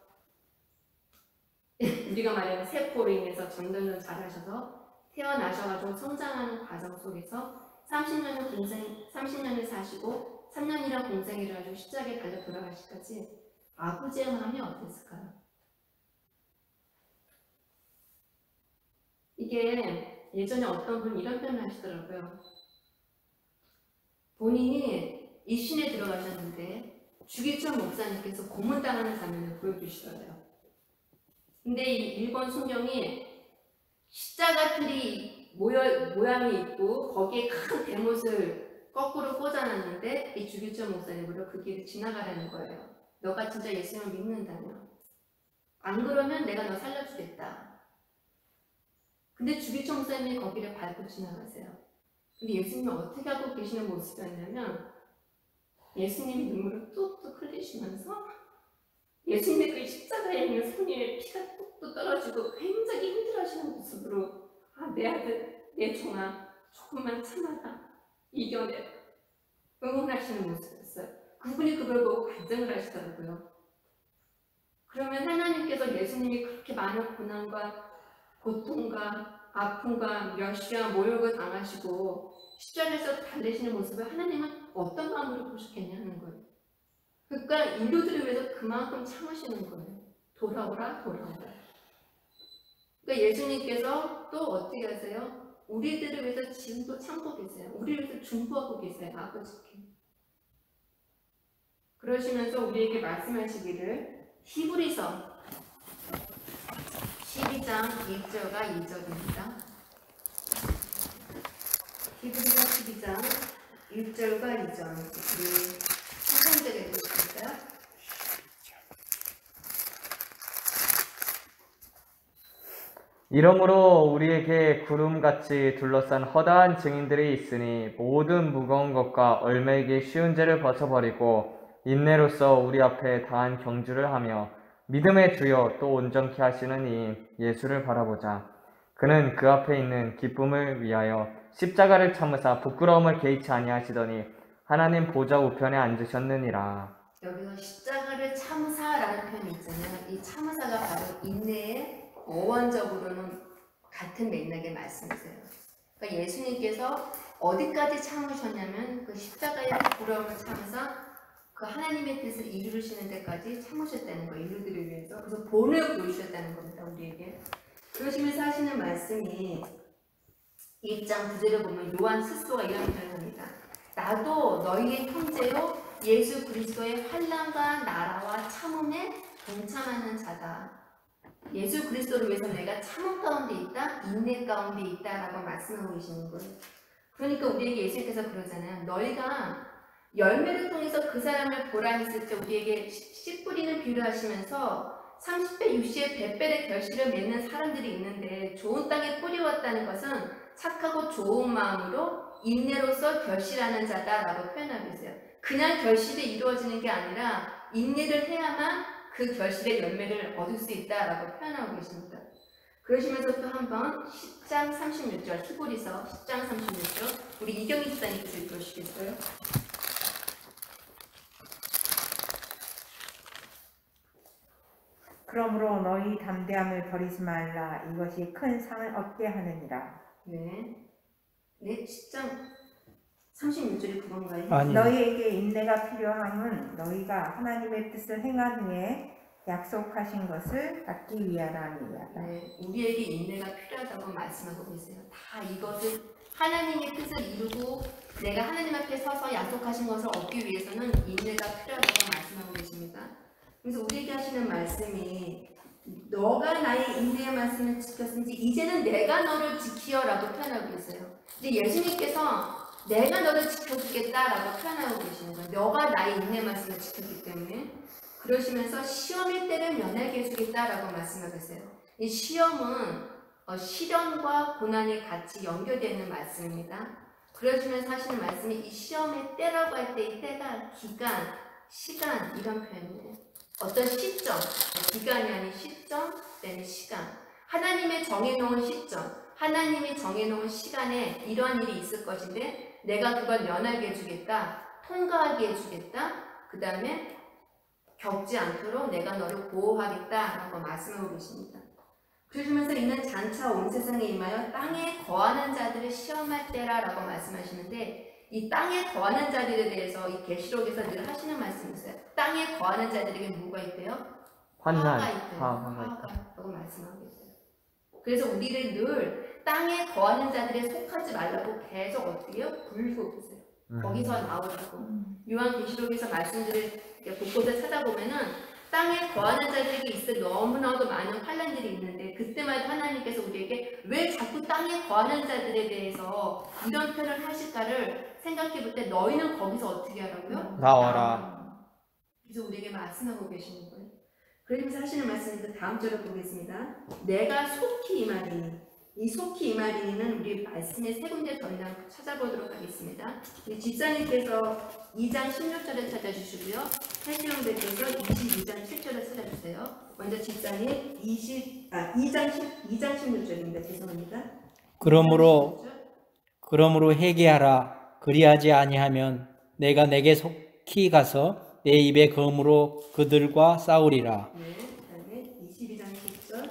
우리가 말하는 세포로 인해서 점점점 자라셔서 태어나셔가지고 성장하는 과정 속에서 30년을 사시고 3년이란 공생애를 가지고 십자가에 달려 돌아가시까지 아버지의 마음이 어땠을까요? 이게 예전에 어떤 분이 이런 표현을 하시더라고요. 본인이 입신에 들어가셨는데 주기철 목사님께서 고문당하는 장면을 보여주시더래요. 근데 이 일본 순경이 십자가 틀이 모양이 있고 거기에 큰 대못을 거꾸로 꽂아놨는데 이 주기철 목사님으로 그 길을 지나가라는 거예요. 너가 진짜 예수님을 믿는다면 안 그러면 내가 너 살려주겠다. 근데 주기철 목사님이 거기를 밟고 지나가세요. 근데 예수님이 어떻게 하고 계시는 모습이었냐면 예수님이 눈물을 뚝뚝 흘리시면서 예수님의 그 십자가에 있는 손에 피가 뚝뚝 떨어지고 굉장히 힘들어하시는 모습으로 내 아들, 내 종아 조금만 참아라, 이겨내 응원하시는 모습이었어요. 그분이 그걸 보고 간증을 하시더라고요. 그러면 하나님께서 예수님이 그렇게 많은 고난과 고통과 아픔과 멸시와 모욕을 당하시고 십자가에서 달리시는 모습을 하나님은 어떤 마음으로 보셨겠냐는 거예요. 그러니까 인류들을 위해서 그만큼 참으시는 거예요. 돌아오라, 돌아오라. 그러니까 예수님께서 또 어떻게 하세요? 우리들을 위해서 지금도 참고 계세요. 우리를 위해서 중보하고 계세요, 아버지께. 그러시면서 우리에게 말씀하시기를 히브리서 12장 1절과 2절입니다. 히브리서 12장 1절과 2절 우리 성경책에 보실까요? 이러므로 우리에게 구름같이 둘러싼 허다한 증인들이 있으니 모든 무거운 것과 얼매이기 쉬운 죄를 벗어버리고 인내로써 우리 앞에 다한 경주를 하며 믿음의 주여 또 온전케 하시는 이 예수를 바라보자. 그는 그 앞에 있는 기쁨을 위하여 십자가를 참으사 부끄러움을 개의치 아니하시더니 하나님 보좌 우편에 앉으셨느니라. 여기서 십자가를 참으사라는 표현이 있잖아요. 이 참으사가 바로 인내의 어원적으로는 같은 맥락의 말씀이세요. 그러니까 예수님께서 어디까지 참으셨냐면 그 십자가의 부끄러움을 참으사 그 하나님의 뜻을 이루시는 데까지 참으셨다는 거예요. 인류들을 위해서. 그래서 본을 보여주셨다는 겁니다, 우리에게. 그러시면서 하시는 말씀이 1장 9절을 보면 요한 스스로가 이런 표현을 합니다. 나도 너희의 형제요 예수 그리스도의 환난과 나라와 참음에 동참하는 자다. 예수 그리스도를 위해서 내가 참음 가운데 있다, 인내 가운데 있다라고 말씀하고 계시는 거예요. 그러니까 우리에게 예수님께서 그러잖아요. 너희가 열매를 통해서 그 사람을 보라 했을 때 우리에게 씨 뿌리는 비유를 하시면서 30배, 60배, 100배의 결실을 맺는 사람들이 있는데 좋은 땅에 뿌리웠다는 것은 착하고 좋은 마음으로 인내로서 결실하는 자다라고 표현하고 있어요. 그냥 결실이 이루어지는 게 아니라 인내를 해야만 그 결실의 열매를 얻을 수 있다라고 표현하고 계십니다. 그러시면서 또 한번 10장 36절, 히브리서 10장 36절 우리 이경희 집사님께서 읽어주시겠어요? 그러므로 너희 담대함을 버리지 말라. 이것이 큰 상을 얻게 하느니라. 네. 10장 36절이 그건가요? 아니. 너희에게 인내가 필요함은 너희가 하나님의 뜻을 행한 후에 약속하신 것을 받기 위함이야. 네, 우리에게 인내가 필요하다고 말씀하고 계세요. 다 이것을 하나님의 뜻을 이루고 내가 하나님 앞에 서서 약속하신 것을 얻기 위해서는 인내가 필요하다고 말씀하고 계십니다. 그래서 우리에게 하시는 말씀이 너가 나의 인내의 말씀을 지켰은지 이제는 내가 너를 지키어라고 표현하고 계세요. 이제 예수님께서 내가 너를 지켜주겠다라고 표현하고 계시는 거예요. 너가 나의 인내의 말씀을 지켰기 때문에. 그러시면서 시험의 때를 면하게 해주겠다라고 말씀하고 계세요. 이 시험은 시련과 고난이 같이 연결되는 말씀입니다. 그러시면서 하시는 말씀이 이 시험의 때라고 할 때 이 때가 기간, 시간 이런 표현이에요. 어떤 시점, 기간이 아닌 시점 때문에 시간. 하나님의 정해놓은 시점, 하나님이 정해놓은 시간에 이러한 일이 있을 것인데 내가 그걸 면하게 해주겠다, 통과하게 해주겠다, 그 다음에 겪지 않도록 내가 너를 보호하겠다라고 말씀하고 계십니다. 그러시면서 이는 장차 온 세상에 임하여 땅에 거하는 자들을 시험할 때라라고 말씀하시는데 이 땅에 거하는 자들에 대해서 이 계시록에서 늘 하시는 말씀이 있어요. 땅에 거하는 자들에게 뭐가 있대요? 환난, 화가 있대요. 화가 있다. 화가라고 말씀하고 있어요. 그래서 우리를 늘 땅에 거하는 자들에 속하지 말라고 계속 어떻게 해요? 불리고 계세요. 거기서 나오라고. 요한계시록에서 말씀들을 곳곳에 찾아보면은 땅에 거하는 자들에게 있을 너무나도 많은 환난들이 있는데 그때마다 하나님께서 우리에게 왜 자꾸 땅에 거하는 자들에 대해서 이런 표현을 하실까를 생각해 볼 때 너희는 거기서 어떻게 하라고요? 나와라. 그래서 우리에게 말씀하고 계시는 거예요. 그러면서 하시는 말씀인데 다음 절을 보겠습니다. 내가 속히 임하리니, 이 속히 임하리니는 우리 말씀의 세 군데 더 찾아보도록 하겠습니다. 우리 집사님께서 2장 16절을 찾아주시고요. 해수영대께서 22장 7절을 찾아주세요. 먼저 집사님 2장 16절입니다. 죄송합니다. 그러므로 회개하라. 그리하지 아니하면 내가 내게 속히 가서 내 입의 검으로 그들과 싸우리라. 네, 그 다음에 22장 7절.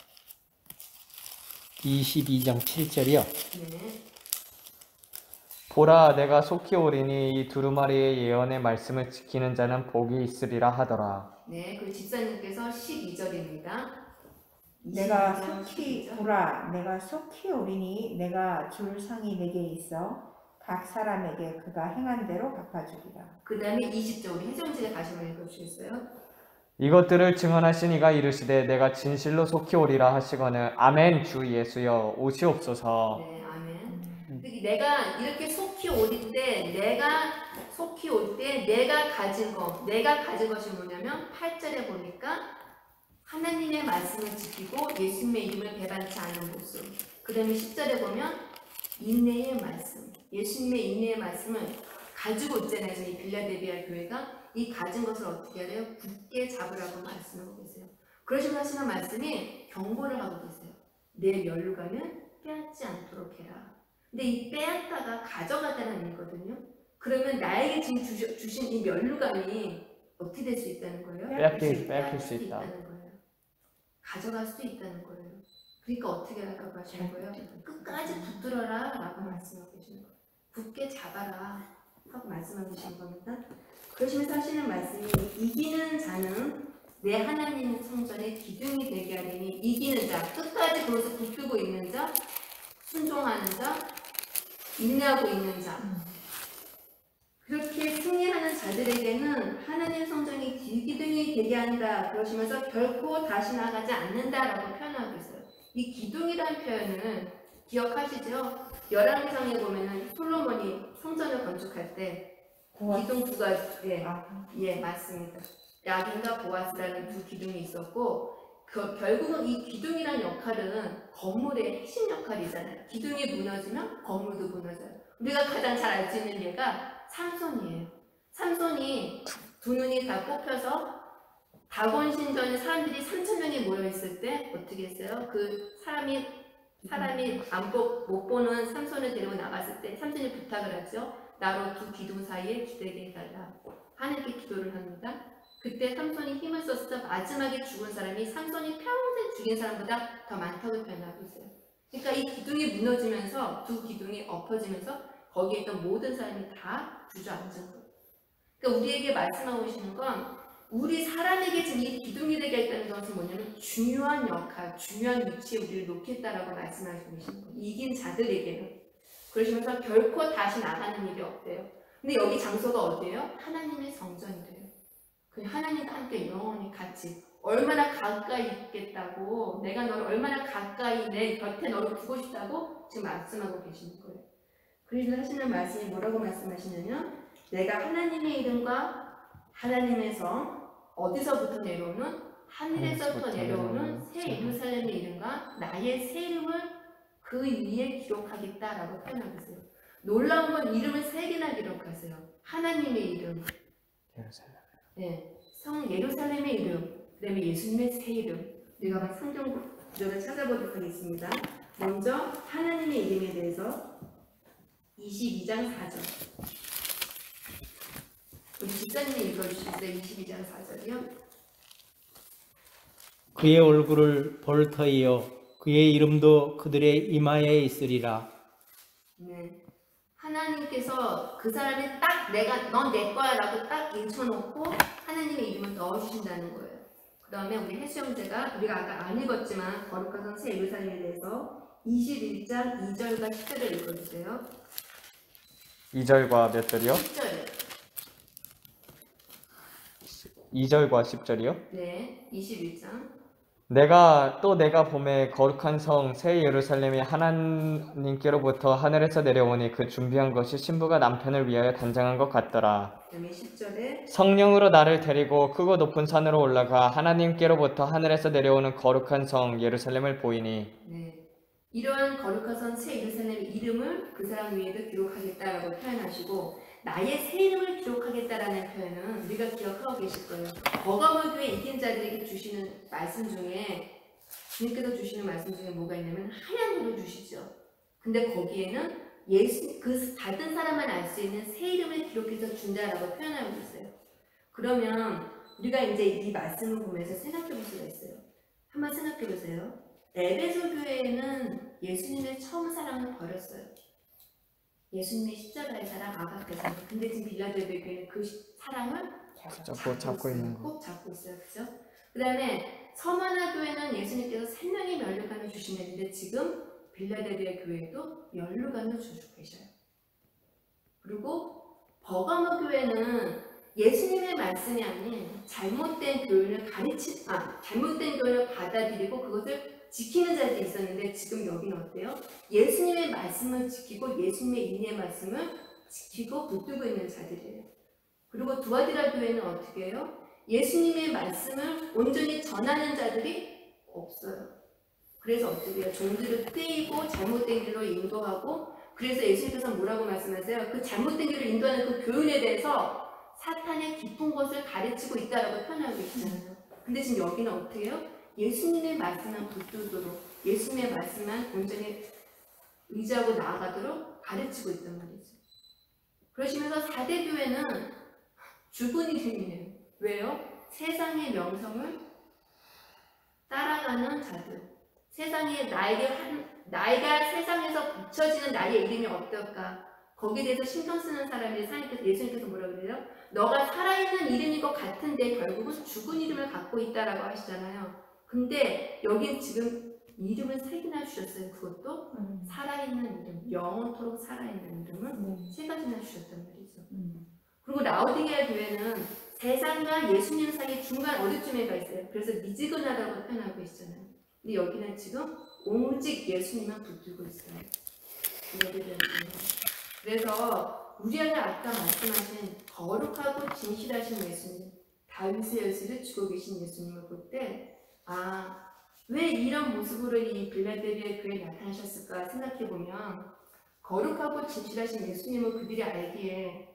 22장 7절이요. 네. 보라, 내가 속히 오리니 이 두루마리의 예언의 말씀을 지키는 자는 복이 있으리라 하더라. 네, 그리고 집사님께서 12절입니다. 내가 속히 보라, 내가 속히 오리니 내가 줄 상이 내게 있어 각 사람에게 그가 행한 대로 갚아주리라. 그 다음에 20절 우리 혜정지가 다시 한번 읽어주시겠어요? 이것들을 증언하신 이가 이르시되 내가 진실로 속히 오리라 하시거늘 아멘. 주 예수여 오시옵소서. 네, 아멘. 내가 이렇게 속히 올 때, 내가 가진 것이 뭐냐면 8절에 보니까 하나님의 말씀을 지키고 예수님의 이름을 배반치 않는 모습. 그 다음에 10절에 보면 인내의 말씀, 예수님의 인내의 말씀을 가지고 있잖아요. 이 빌라델비아 교회가 이 가진 것을 어떻게 해야 돼요? 굳게 잡으라고 말씀하고 계세요. 그러시면서 하시는 말씀이 경고를 하고 계세요. 내 면류관은 빼앗지 않도록 해라. 근데 이 빼앗다가 가져가다는 의미거든요. 그러면 나에게 지금 주신 이 면류관이 어떻게 될 수 있다는 거예요? 빼앗길 수 있다. 있다는 거예요. 가져갈 수 있다는 거예요. 그러니까 어떻게 할까고 하시는 거예요? 끝까지 붙들어라 라고 말씀하고 계시는 거예요. 굳게 잡아라 하고 말씀하고 계시는 겁니다. 그러시면서 하시는 말씀이 이기는 자는 내 하나님 성전의 기둥이 되게 하리니, 이기는 자, 끝까지 그것을 붙들고 있는 자, 순종하는 자, 인내하고 있는 자, 그렇게 승리하는 자들에게는 하나님 성전이 기둥이 되게 한다. 그러시면서 결코 다시 나가지 않는다라고 표현하고 있어요. 이 기둥이라는 표현은 기억하시죠? 열왕기상에 보면은 솔로몬이 성전을 건축할 때 기둥 두 가지, 예, 맞습니다. 야긴과 보아스라는 두 기둥이 있었고, 결국은 이 기둥이라는 역할은 건물의 핵심 역할이잖아요. 기둥이 무너지면 건물도 무너져요. 우리가 가장 잘 알 수 있는 예가 삼손이에요. 삼손이 두 눈이 다 뽑혀서 다곤 신전에 사람들이 3,000명이 모여 있을 때 어떻게 했어요? 그 사람이 못 보는 삼손을 데리고 나갔을 때 삼손이 부탁을 하죠. 나로 두 기둥 사이에 기대게 해달라. 하나님께 기도를 합니다. 그때 삼손이 힘을 써서 마지막에 죽은 사람이 삼손이 평생 죽인 사람보다 더 많다고 표현하고 있어요. 그러니까 이 기둥이 무너지면서 두 기둥이 엎어지면서 거기에 있던 모든 사람이 다 주저앉은 거예요. 그러니까 우리에게 말씀하고 계시는 건 우리 사람에게 지금 이 기둥이 되게 했다는 것은 뭐냐면 중요한 역할, 중요한 위치에 우리를 놓겠다라고 말씀하시고 계시는 거예요. 이긴 자들에게는. 그러시면서 결코 다시 나가는 일이 없대요. 근데 여기 장소가 어디예요? 하나님의 성전이래요. 그 하나님과 함께 영원히 같이 얼마나 가까이 있겠다고, 내가 너를 얼마나 가까이 내 곁에 너를 두고 싶다고 지금 말씀하고 계시는 거예요. 그래서 하시는 말씀이 뭐라고 말씀하시냐면 내가 하나님의 이름과 하나님의 성, 어디서부터 내려오는? 하늘에서부터 내려오는 새 예루살렘의 이름과 나의 새 이름을 그 위에 기록하겠다라고 표현하고 있어요. 놀라운 건 이름을 세 개나 기록하세요. 하나님의 이름, 네, 성 예루살렘의 이름, 그 다음에 예수님의 새 이름. 우리가 막 성경 구절을 찾아보도록 하겠습니다. 먼저 하나님의 이름에 대해서 22장 4절. 우리 집사님이 읽어주시겠어요? 22장 4절이요. 그의 얼굴을 벌 터이요 그의 이름도 그들의 이마에 있으리라. 네. 하나님께서 그 사람이 딱 내가 넌 내 거야 라고 딱 인쳐놓고 하나님의 이름을 넣어주신다는 거예요. 그 다음에 우리 해수형제가 우리가 아까 안 읽었지만 거룩한 성 새 예루살렘에 대해서 21장 2절과 10절을 읽어주세요. 2절과 몇 절이요? 10절. 2절과 10절이요? 네, 21장. 내가 봄에 거룩한 성 새 예루살렘이 하나님께로부터 하늘에서 내려오니 그 준비한 것이 신부가 남편을 위하여 단장한 것 같더라. 그다음에 10절에 성령으로 나를 데리고 크고 높은 산으로 올라가 하나님께로부터 하늘에서 내려오는 거룩한 성 예루살렘을 보이니. 네, 이러한 거룩한 성 새 예루살렘의 이름을 그 사람 위에도 기록하겠다라고 표현하시고 나의 새 이름을 기록하겠다라는 표현은 우리가 기억하고 계실 거예요. 버가모 교회 이긴 자들에게 주시는 말씀 중에 주님께서 주시는 말씀 중에 뭐가 있냐면 하얀으로 주시죠. 근데 거기에는 예수 그 받은 사람만 알 수 있는 새 이름을 기록해서 준다라고 표현하고 있어요. 그러면 우리가 이제 이 말씀을 보면서 생각해 볼 수가 있어요. 한번 생각해 보세요. 에베소 교회에는 예수님의 처음 사랑을 버렸어요. 예수님의 십자가의 사랑 아가페 사랑. 근데 지금 빌라델비아 교회는 그 사랑을 잡고 있는 거. 꼭 잡고 있어요. 그죠? 그 다음에 서머나 교회는 예수님께서 생명의 면류관을 주시는데 지금 빌라델비아 교회도 면류관을 주시고 계셔요. 그리고 버가모 교회는 예수님의 말씀이 아닌 잘못된 교훈을 잘못된 교훈을 받아들이고 그것을 지키는 자들이 있었는데 지금 여기는 어때요? 예수님의 말씀을 지키고 예수님의 인의 말씀을 지키고 붙들고 있는 자들이에요. 그리고 두아디라 교회는 어떻게 해요? 예수님의 말씀을 온전히 전하는 자들이 없어요. 그래서 어떻게 해요? 종들을 떼이고 잘못된 길로 인도하고 그래서 예수님께서 뭐라고 말씀하세요? 그 잘못된 길로 인도하는 그 교훈에 대해서 사탄의 깊은 것을 가르치고 있다라고 표현하고 있잖아요. 근데 지금 여기는 어떻게 해요? 예수님의 말씀만 붙들도록 예수님의 말씀만 온전히 의지하고 나아가도록 가르치고 있단 말이죠. 그러시면서 4대 교회는 죽은 이름이에요. 왜요? 세상의 명성을 따라가는 자들. 나이가 세상에서 붙여지는 나의 이름이 어떨까? 거기에 대해서 신경 쓰는 사람이 예수님께서 뭐라고 그래요? 너가 살아있는 이름인 것 같은데 결국은 죽은 이름을 갖고 있다라고 하시잖아요. 근데 여기는 지금 이름을 세 개나 주셨어요. 그것도 살아있는 이름, 영원토록 살아있는 이름을 세 가지나 주셨단 말이죠. 그리고 라오디게아 교회는 세상과 예수님 사이 중간 어디쯤에가 있어요. 그래서 미지근하다고 표현하고 있잖아요. 근데 여기는 지금 오직 예수님만 붙들고 있어요. 그래서 우리가 아까 말씀하신 거룩하고 진실하신 예수님, 다윗의 열쇠를 쥐고 계신 예수님을 볼 때 왜 이런 모습으로 이 빌라델비아 교회에 나타나셨을까 생각해보면 거룩하고 진실하신 예수님을 그들이 알기에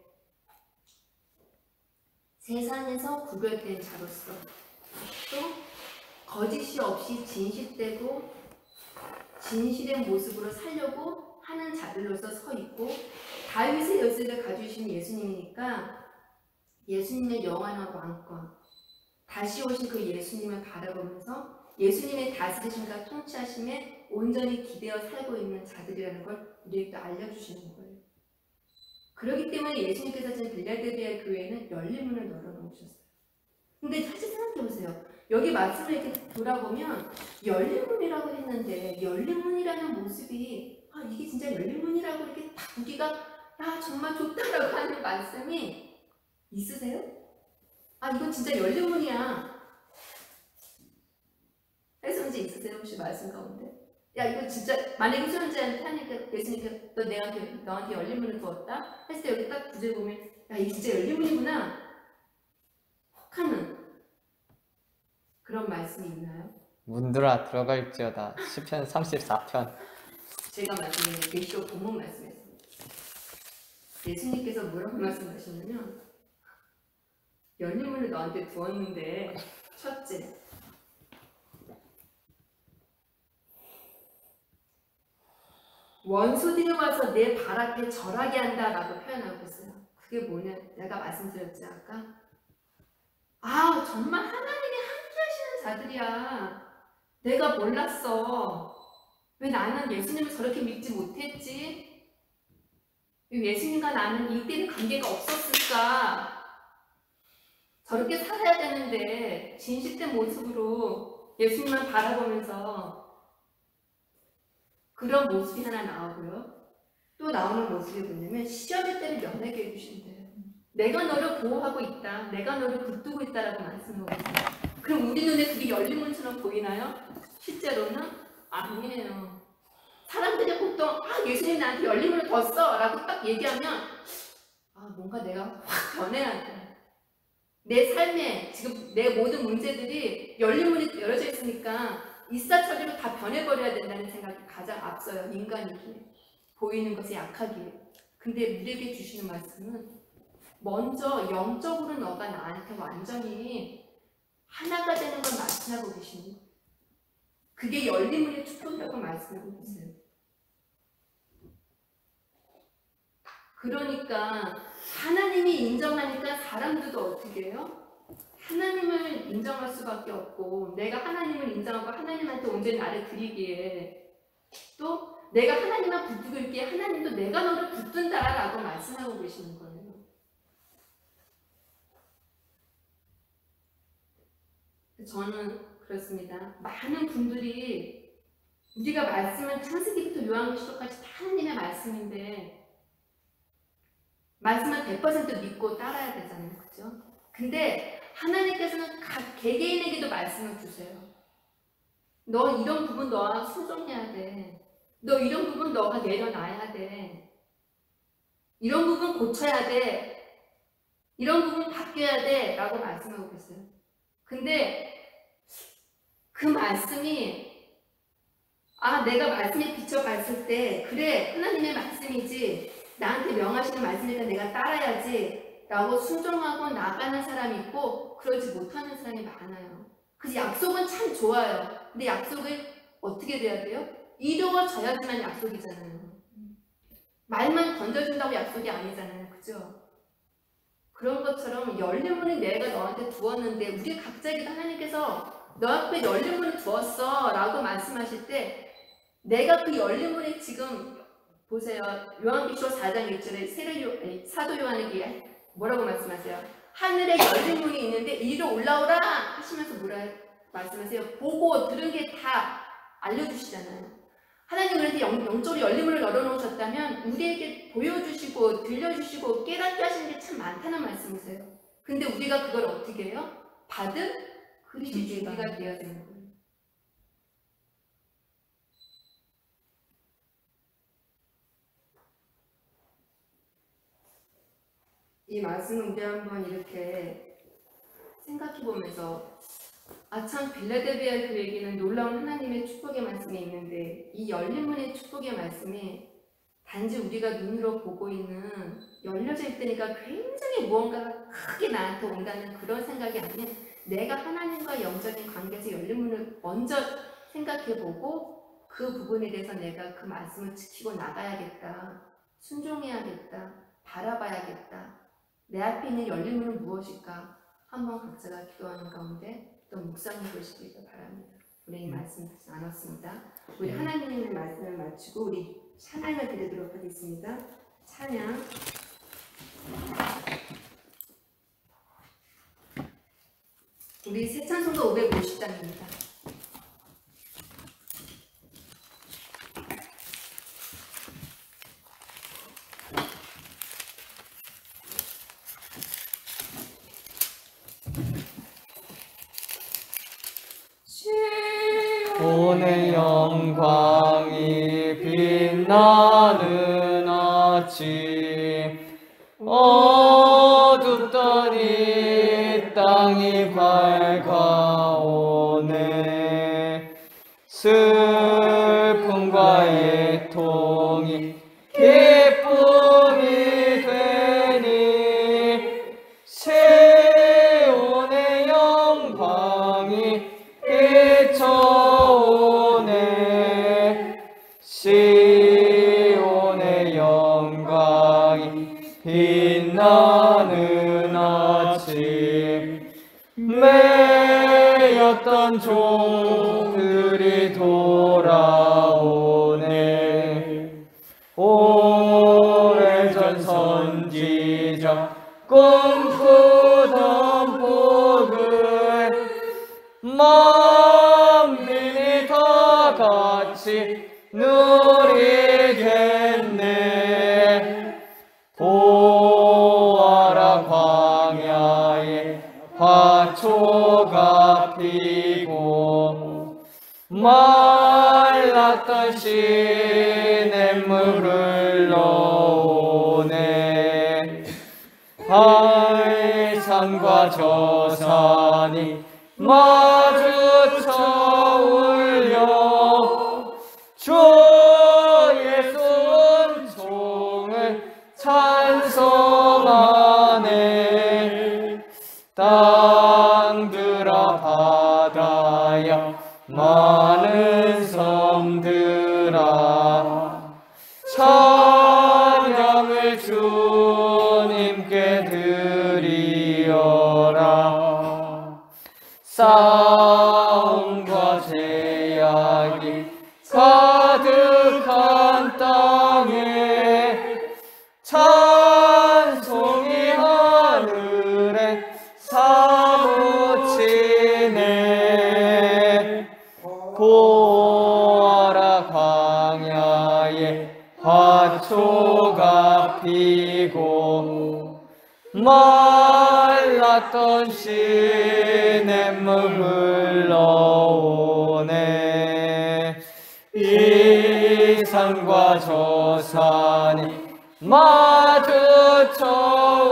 세상에서 구별된 자로서 또 거짓이 없이 진실되고 진실의 모습으로 살려고 하는 자들로서 서 있고 다윗의 열쇠를 가지신 예수님이니까 예수님의 영원한 왕권 다시 오신 그 예수님을 바라보면서 예수님의 다스리심과 통치하심에 온전히 기대어 살고 있는 자들이라는 걸 우리에게 알려주시는 거예요. 그렇기 때문에 예수님께서 지금 빌라델비아 교회는 열린 문을 열어놓으셨어요. 근데 사실 생각해보세요. 여기 말씀을 이렇게 돌아보면 열린 문이라고 했는데 열린 문이라는 모습이 이게 진짜 열린 문이라고 이렇게 딱 보기가 정말 좋다라고 하는 말씀이 있으세요? 이건 진짜 열린 문이야. 해석지 있으세요? 혹시 말씀 가운데? 이거 진짜 만약에 수현자한테 하니까 예수님께서 너한테 열린 문을 두었다 했을 때 여기 딱 구절 보면 이게 진짜 열린 문이구나 혹하는 그런 말씀이 있나요? 문들아 들어갈지어다. 시편 34편. 제가 말씀드린 계시록 본문 말씀이었습니다. 예수님께서 뭐라고 말씀하시냐면 열린 문을 너한테 두었는데 첫째 원수들이 와서 내 발 앞에 절하게 한다라고 표현하고 있어요. 그게 뭐냐? 내가 말씀드렸지 아까? 정말 하나님이 함께 하시는 자들이야. 내가 몰랐어. 왜 나는 예수님을 저렇게 믿지 못했지? 왜 예수님과 나는 이때는 관계가 없었을까? 저렇게 살아야 되는데 진실된 모습으로 예수님만 바라보면서 그런 모습이 하나 나오고요. 또 나오는 모습이 뭐냐면 시험의 때를 면하게 해주신대요. 내가 너를 보호하고 있다. 내가 너를 붙들고 있다라고 말씀하고 있어요. 그럼 우리 눈에 그게 열린 문처럼 보이나요? 실제로는 아니에요. 사람들이 보통 예수님 나한테 열린 문을 뒀어 라고 딱 얘기하면 뭔가 내가 확 변해야 돼. 내 삶에 지금 내 모든 문제들이 열린 문이 열어져 있으니까 일사천리로 다 변해버려야 된다는 생각이 가장 앞서요. 인간이기에. 보이는 것에 약하기에. 근데 우리에게 주시는 말씀은 먼저 영적으로 너가 나한테 완전히 하나가 되는 걸 말씀하고 계십니다. 그게 열린 문의 축복이라고 말씀하고 계세요. 그러니까 하나님이 인정하니까 사람들도 어떻게 해요? 하나님을 인정할 수밖에 없고 내가 하나님을 인정하고 하나님한테 온전히 나를 드리기에 또 내가 하나님만 붙들고 있기에 하나님도 내가 너를 붙든다라고 말씀하고 계시는 거예요. 저는 그렇습니다. 많은 분들이 우리가 말씀은 창세기부터 요한계시록까지 다 하나님의 말씀인데 말씀은 100% 믿고 따라야 되잖아요. 그죠? 근데 하나님께서는 각 개개인에게도 말씀을 주세요. 너 이런 부분 너가 수정해야 돼. 너 이런 부분 너가 내려놔야 돼. 이런 부분 고쳐야 돼. 이런 부분 바뀌어야 돼. 라고 말씀하고 계세요. 근데 그 말씀이 내가 말씀에 비춰봤을 때 그래 하나님의 말씀이지 나한테 명하시는 말씀이니까 내가 따라야지 라고 순종하고 나가는 사람이 있고 그러지 못하는 사람이 많아요. 그래서 약속은 참 좋아요. 근데 약속을 어떻게 돼야 돼요? 이루어져야지만 약속이잖아요. 말만 던져준다고 약속이 아니잖아요. 그죠? 그런 것처럼 열린 문을 내가 너한테 두었는데 우리 각자에게도 하나님께서 너 앞에 열린 문을 두었어 라고 말씀하실 때 내가 그 열린 문에 지금 보세요. 요한계시록 4장 1절에 사도 요한에게 뭐라고 말씀하세요? 하늘에 열린 문이 있는데 이리로 올라오라 하시면서 뭐라 말씀하세요? 보고 들은 게 다 알려주시잖아요. 하나님 그런데 영적으로 열린 문을 열어놓으셨다면 우리에게 보여주시고 들려주시고 깨닫게 하시는 게 참 많다는 말씀이세요. 근데 우리가 그걸 어떻게 해요? 받을 그릇이 준비가 되어야 되는 거예요. 이 말씀을 우리 한번 이렇게 생각해보면서 참 빌라델비아 교회에게는 놀라운 하나님의 축복의 말씀이 있는데 이 열린 문의 축복의 말씀이 단지 우리가 눈으로 보고 있는 열려져 있다니까 굉장히 무언가가 크게 나한테 온다는 그런 생각이 아닌 내가 하나님과 영적인 관계에서 열린 문을 먼저 생각해보고 그 부분에 대해서 내가 그 말씀을 지키고 나가야겠다. 순종해야겠다. 바라봐야겠다. 내 앞에 있는 열린 문은 무엇일까? 한번 각자가 기도하는 가운데 또 묵상해 보시길 바랍니다. 우리 이 말씀 나눴습니다. 우리 하나님의 말씀을 마치고 우리 찬양을 드리도록 하겠습니다. 찬양 오늘 영광이 빛나는 아침 어둡던 이 땅이 밝아오네 슬픔과 애통이 기쁨이 되니 시온의 영광이 비춰오네 시온의 영광이 빛나는 아침 매였던 종들이 돌아오네 오래전 선지자 꿈꾸던 복을 만민이 다 같이 누리겠네 보아라 광야에 화초가 피고 말랐던 시냇물 흘러오네 하늘산과 저 산이 마주쳐 울려 주 예수 은총을 찬송하네 땅들아 바다야 많은 섬들아 찬양을 주님께 드리어라 싸움과 제약이 가득한 땅에 찬송이 하늘에 사무치네 보아라 광야에 화초가 피고 말랐던 시냇물 흘러오네 이 산과 저 산이 마주쳐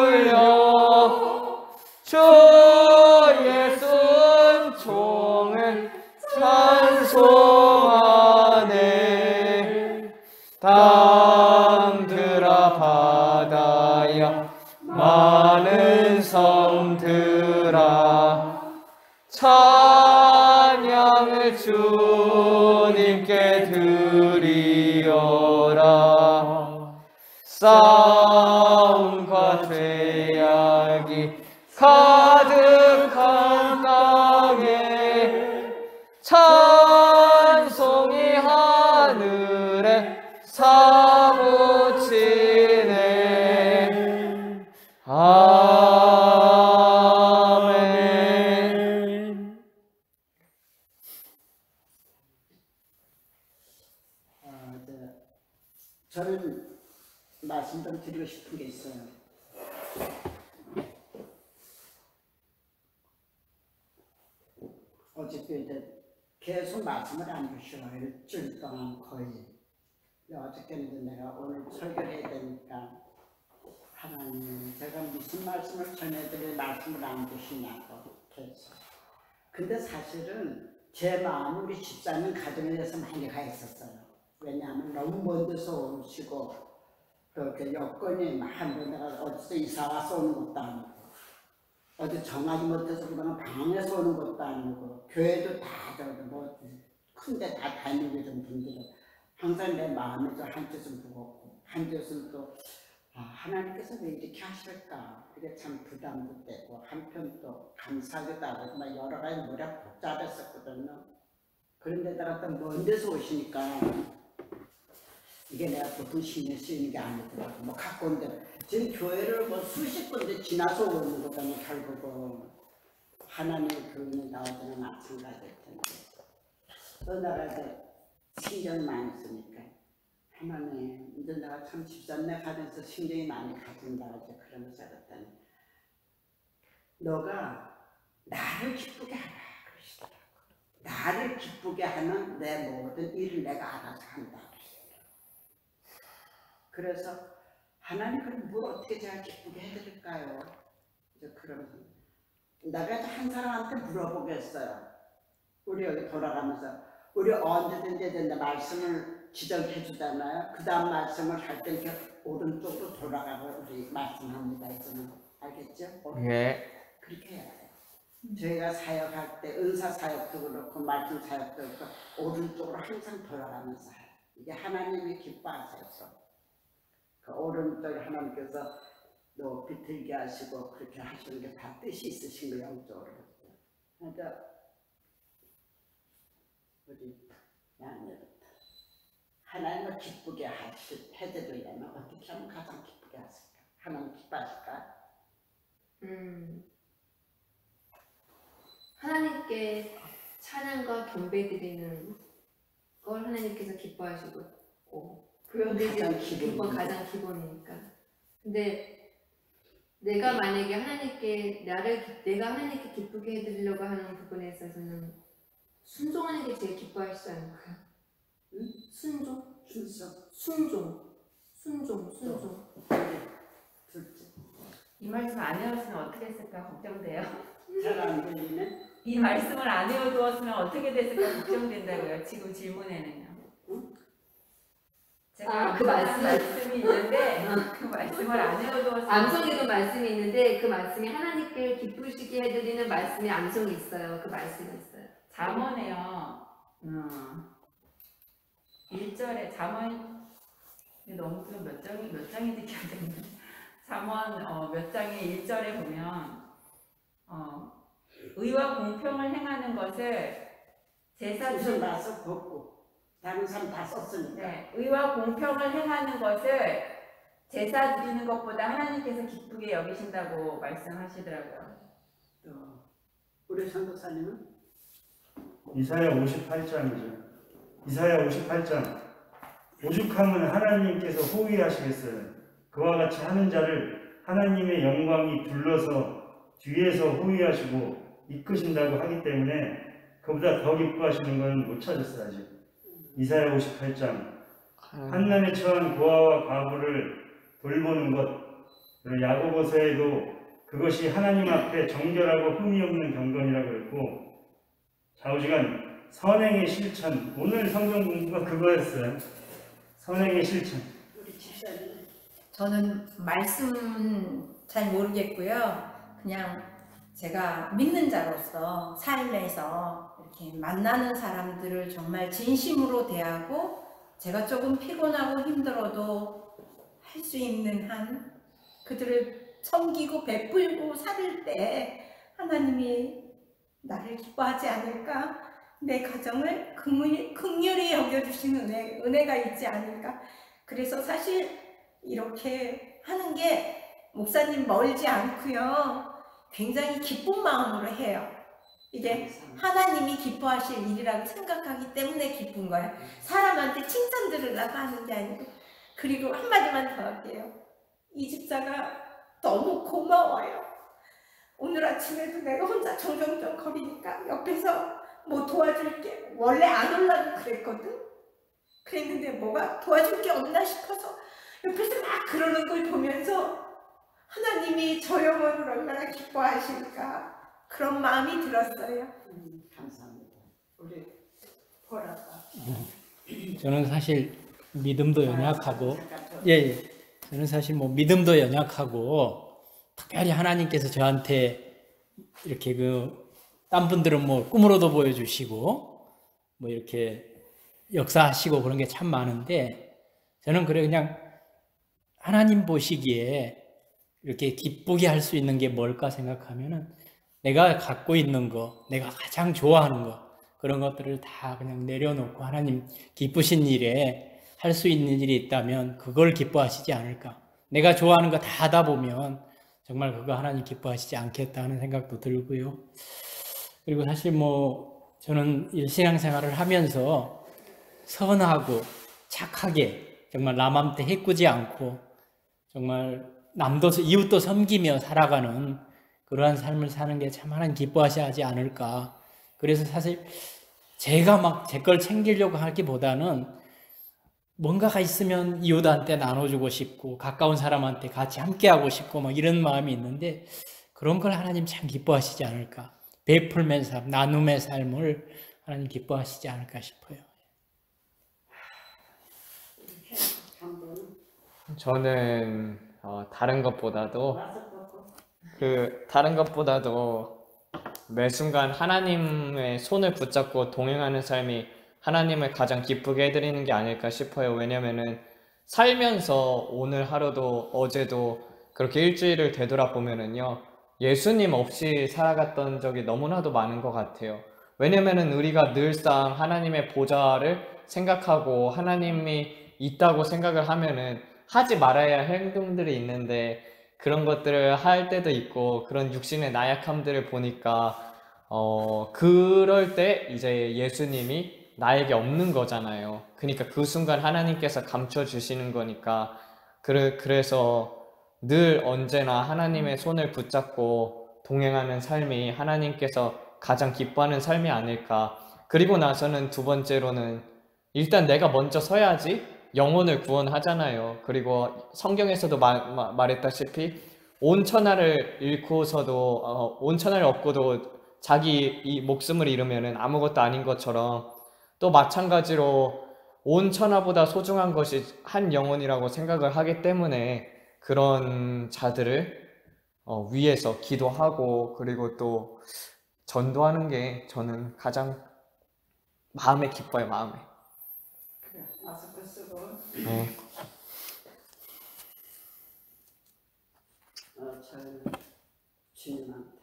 울려 주 예수 은총을 찬송하네 땅들아 바다야 많은 섬들아 찬양을 주님께 드리어라 싸움과 죄악이 가득한 땅에 찬송이 하늘에 사무치네 아멘. 저는 말씀 좀 드리고 싶은 게 있어요. 어저께 이제 계속 말씀을 안 주셔. 일주일 동안 거의. 어저께는 이제 내가 오늘 설교를 해야 되니까 하나님 제가 무슨 말씀을 전해드릴 말씀을 안 주시냐고 계속. 근데 사실은 제 마음은 우리 집사님 가정에 대해서 많이 가 있었어요. 왜냐하면 너무 먼 데서 오시고 그렇게 여건이 많은데 내가 어디서 이사 와서 오는 것도 아니고 어디 정하지 못해서 그러면 방에서 오는 것도 아니고 교회도 다 뭐 큰데 다 다니게 된 분들은 항상 내 마음에 또 한쪽은 무겁고 한쪽은 또 하나님께서 왜 이렇게 하실까 그게 참 부담도 되고 한편 또 감사하기도 하고 막 여러 가지 머리가 복잡했었거든요. 그런데다가 또 먼 데서 오시니까 이게 내가 보통 신경 쓰이는 게 아니더라고. 뭐 가까운데 지금 교회를 뭐 수십 군데 지나서 오는 거잖아. 결국은 하나님의 교훈이 나오자는 마찬가지일 텐데 또 내가 이제 신경 많이 쓰니까 하나님 이제 내가 참 집사람네 가정에서 신경이 많이 가진다 이제 그러면서 그랬더니 너가 나를 기쁘게 하라 그러시더라고. 나를 기쁘게 하는 내 모든 일을 내가 알아서 한다. 그래서 하나님 그럼 뭘 어떻게 제가 기쁘게 해드릴까요? 이제 그러면서 내가 한 사람한테 물어보겠어요. 우리 여기 돌아가면서 우리 언제든지 된다 말씀을 지적해 주잖아요. 그 다음 말씀을 할 때 이렇게 오른쪽으로 돌아가고 우리 말씀합니다. 이제는 알겠죠? 예. 그렇게 해야 돼요. 저희가 사역할 때 은사 사역도 그렇고 말씀 사역도 그렇고 오른쪽으로 항상 돌아가면서 해요. 이게 하나님이 기뻐하셔서 그 오른쪽 하나님께서 높이 들게 하시고 그렇게 하시는 게 다 뜻이 있으신 거예요. 영적으로. 그러니까 우리 양녀부터 하나님을 기쁘게 해드리려면 어떻게 하면 가장 기쁘게 하실까? 하나님 기뻐하실까? 하나님께 찬양과 경배 드리는 걸 하나님께서 기뻐하시고 그건 근데 가장 이제 기본이죠. 그건 가장 기본이니까. 근데 내가 만약에 내가 하나님께 기쁘게 해드리려고 하는 부분에 있어서는 순종하는 게 제일 기뻐하시지 않을까요? 응? 순종? 순종. 순종. 둘째. 이 말씀 안 외웠으면 어떻게 했을까 걱정돼요. 잘 안 들리네. 이 말씀을 안 외워두었으면 어떻게 됐을까 걱정된다고요. 지금 질문에는요. 제가 그 말씀이 있는데 그 말씀을 안 외워두었으면 암송에도 말씀이 있는데 그 말씀이 하나님께 기쁘시게 해드리는 말씀이 암송이 있어요. 그 말씀이 있어요. 잠언에요. 1절에 잠언 너무 몇 장인지 기억이 안 나요. 잠언 몇 장의 1절에 보면 의와 공평을 행하는 것을 제사 무슨 말씀 걷고 다른 사람 다 썼으니까. 네, 의와 공평을 행하는 것을 제사 드리는 것보다 하나님께서 기쁘게 여기신다고 말씀하시더라고요. 또 우리 선교사님은 이사야 58장이죠. 이사야 58장. 오죽하면 하나님께서 호위하시겠어요. 그와 같이 하는 자를 하나님의 영광이 둘러서 뒤에서 호위하시고 이끄신다고 하기 때문에 그보다 더 기뻐하시는 건 못 찾았어요. 아직. 이사야 58장. 한난에 처한 고아와 과부를 돌보는 것, 그리고 야고보서에도 그것이 하나님 앞에 정결하고 흠이 없는 경건이라고 했고, 좌우지간 선행의 실천. 오늘 성경 공부가 그거였어요. 선행의 실천. 우리 집사님 저는 말씀은 잘 모르겠고요. 그냥 제가 믿는 자로서 삶에서 이렇게 만나는 사람들을 정말 진심으로 대하고 제가 조금 피곤하고 힘들어도 할 수 있는 한 그들을 섬기고 베풀고 살을 때 하나님이 나를 기뻐하지 않을까? 내 가정을 긍휼히 여겨주시는 은혜가 있지 않을까? 그래서 사실 이렇게 하는 게 목사님 멀지 않고요. 굉장히 기쁜 마음으로 해요. 이게 하나님이 기뻐하실 일이라고 생각하기 때문에 기쁜 거예요. 사람한테 칭찬 들으려고 하는 게 아니고. 그리고 한마디만 더 할게요. 이 집사가 너무 고마워요. 오늘 아침에도 내가 혼자 정정정 거리니까 옆에서 뭐 도와줄게. 원래 안 올라도 그랬거든. 그랬는데 뭐가 도와줄 게 없나 싶어서 옆에서 막 그러는 걸 보면서 하나님이 저 영혼을 얼마나 기뻐하실까 그런 마음이 들었어요. 감사합니다. 우리 보라다. 저는 사실 믿음도 연약하고 저는 사실 뭐 믿음도 연약하고 특별히 하나님께서 저한테 이렇게 딴 분들은 뭐 꿈으로도 보여주시고 뭐 이렇게 역사하시고 그런 게 참 많은데 저는 그냥 하나님 보시기에 이렇게 기쁘게 할 수 있는 게 뭘까 생각하면은 내가 갖고 있는 거, 내가 가장 좋아하는 거 그런 것들을 다 그냥 내려놓고 하나님 기쁘신 일에 할 수 있는 일이 있다면 그걸 기뻐하시지 않을까. 내가 좋아하는 거 다 하다 보면 정말 그거 하나님 기뻐하시지 않겠다 하는 생각도 들고요. 그리고 사실 뭐 저는 일신앙생활을 하면서 선하고 착하게 정말 남한테 해꾸지 않고 정말 남도 이웃도 섬기며 살아가는 그러한 삶을 사는 게 참 하나님 기뻐하시지 않을까. 그래서 사실 제가 막 제 걸 챙기려고 하기보다는 뭔가가 있으면 이웃한테 나눠주고 싶고 가까운 사람한테 같이 함께하고 싶고 막 이런 마음이 있는데 그런 걸 하나님 참 기뻐하시지 않을까. 베풀면 삶, 나눔의 삶을 하나님 기뻐하시지 않을까 싶어요. 한번 저는 다른 것보다도 와서 보고 다른 것보다도 매 순간 하나님의 손을 붙잡고 동행하는 삶이 하나님을 가장 기쁘게 해드리는 게 아닐까 싶어요. 왜냐면은 살면서 오늘 하루도 어제도 그렇게 일주일을 되돌아보면은요, 예수님 없이 살아갔던 적이 너무나도 많은 것 같아요. 왜냐면은 우리가 늘상 하나님의 보좌를 생각하고 하나님이 있다고 생각을 하면은 하지 말아야 할 행동들이 있는데 그런 것들을 할 때도 있고 그런 육신의 나약함들을 보니까 그럴 때 이제 예수님이 나에게 없는 거잖아요. 그러니까 그 순간 하나님께서 감춰주시는 거니까 그래서 늘 언제나 하나님의 손을 붙잡고 동행하는 삶이 하나님께서 가장 기뻐하는 삶이 아닐까. 그리고 나서는 두 번째로는 일단 내가 먼저 서야지 영혼을 구원하잖아요. 그리고 성경에서도 말했다시피 온 천하를 잃고서도 온 천하를 얻고도 자기 이 목숨을 잃으면은 아무것도 아닌 것처럼 또 마찬가지로 온 천하보다 소중한 것이 한 영혼이라고 생각을 하기 때문에 그런 자들을 위해서 기도하고 그리고 또 전도하는 게 저는 가장 마음에 기뻐요. 마음에. 그래 마스크 쓰고 네. 저는 주님한테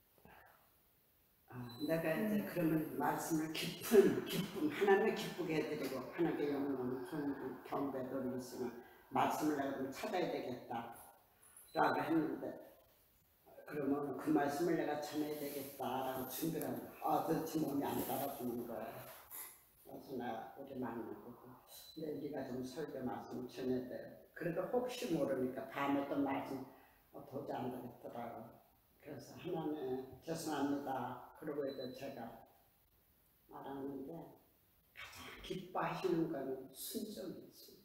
내가 이제 그러면 말씀을 기쁨 하나님을 기쁘게 해드리고 하나님께 영광을 주는 경배도 있으면 말씀을 내가 좀 찾아야 되겠다 라고 했는데 그러면 그 말씀을 내가 전해야 되겠다라고 준비를 하면 도대체 몸이 안 따라주는 거야. 그래서 나 우리 만나고 근데 네가 좀 설교 말씀을 전해야 돼. 그래도 혹시 모르니까 다음에 또 말씀 도저히 안 되겠더라고. 그래서 하나님 죄송합니다. 그러고 이제 제가 말하는데 가장 기뻐하시는 거는 순종이에요. 순종.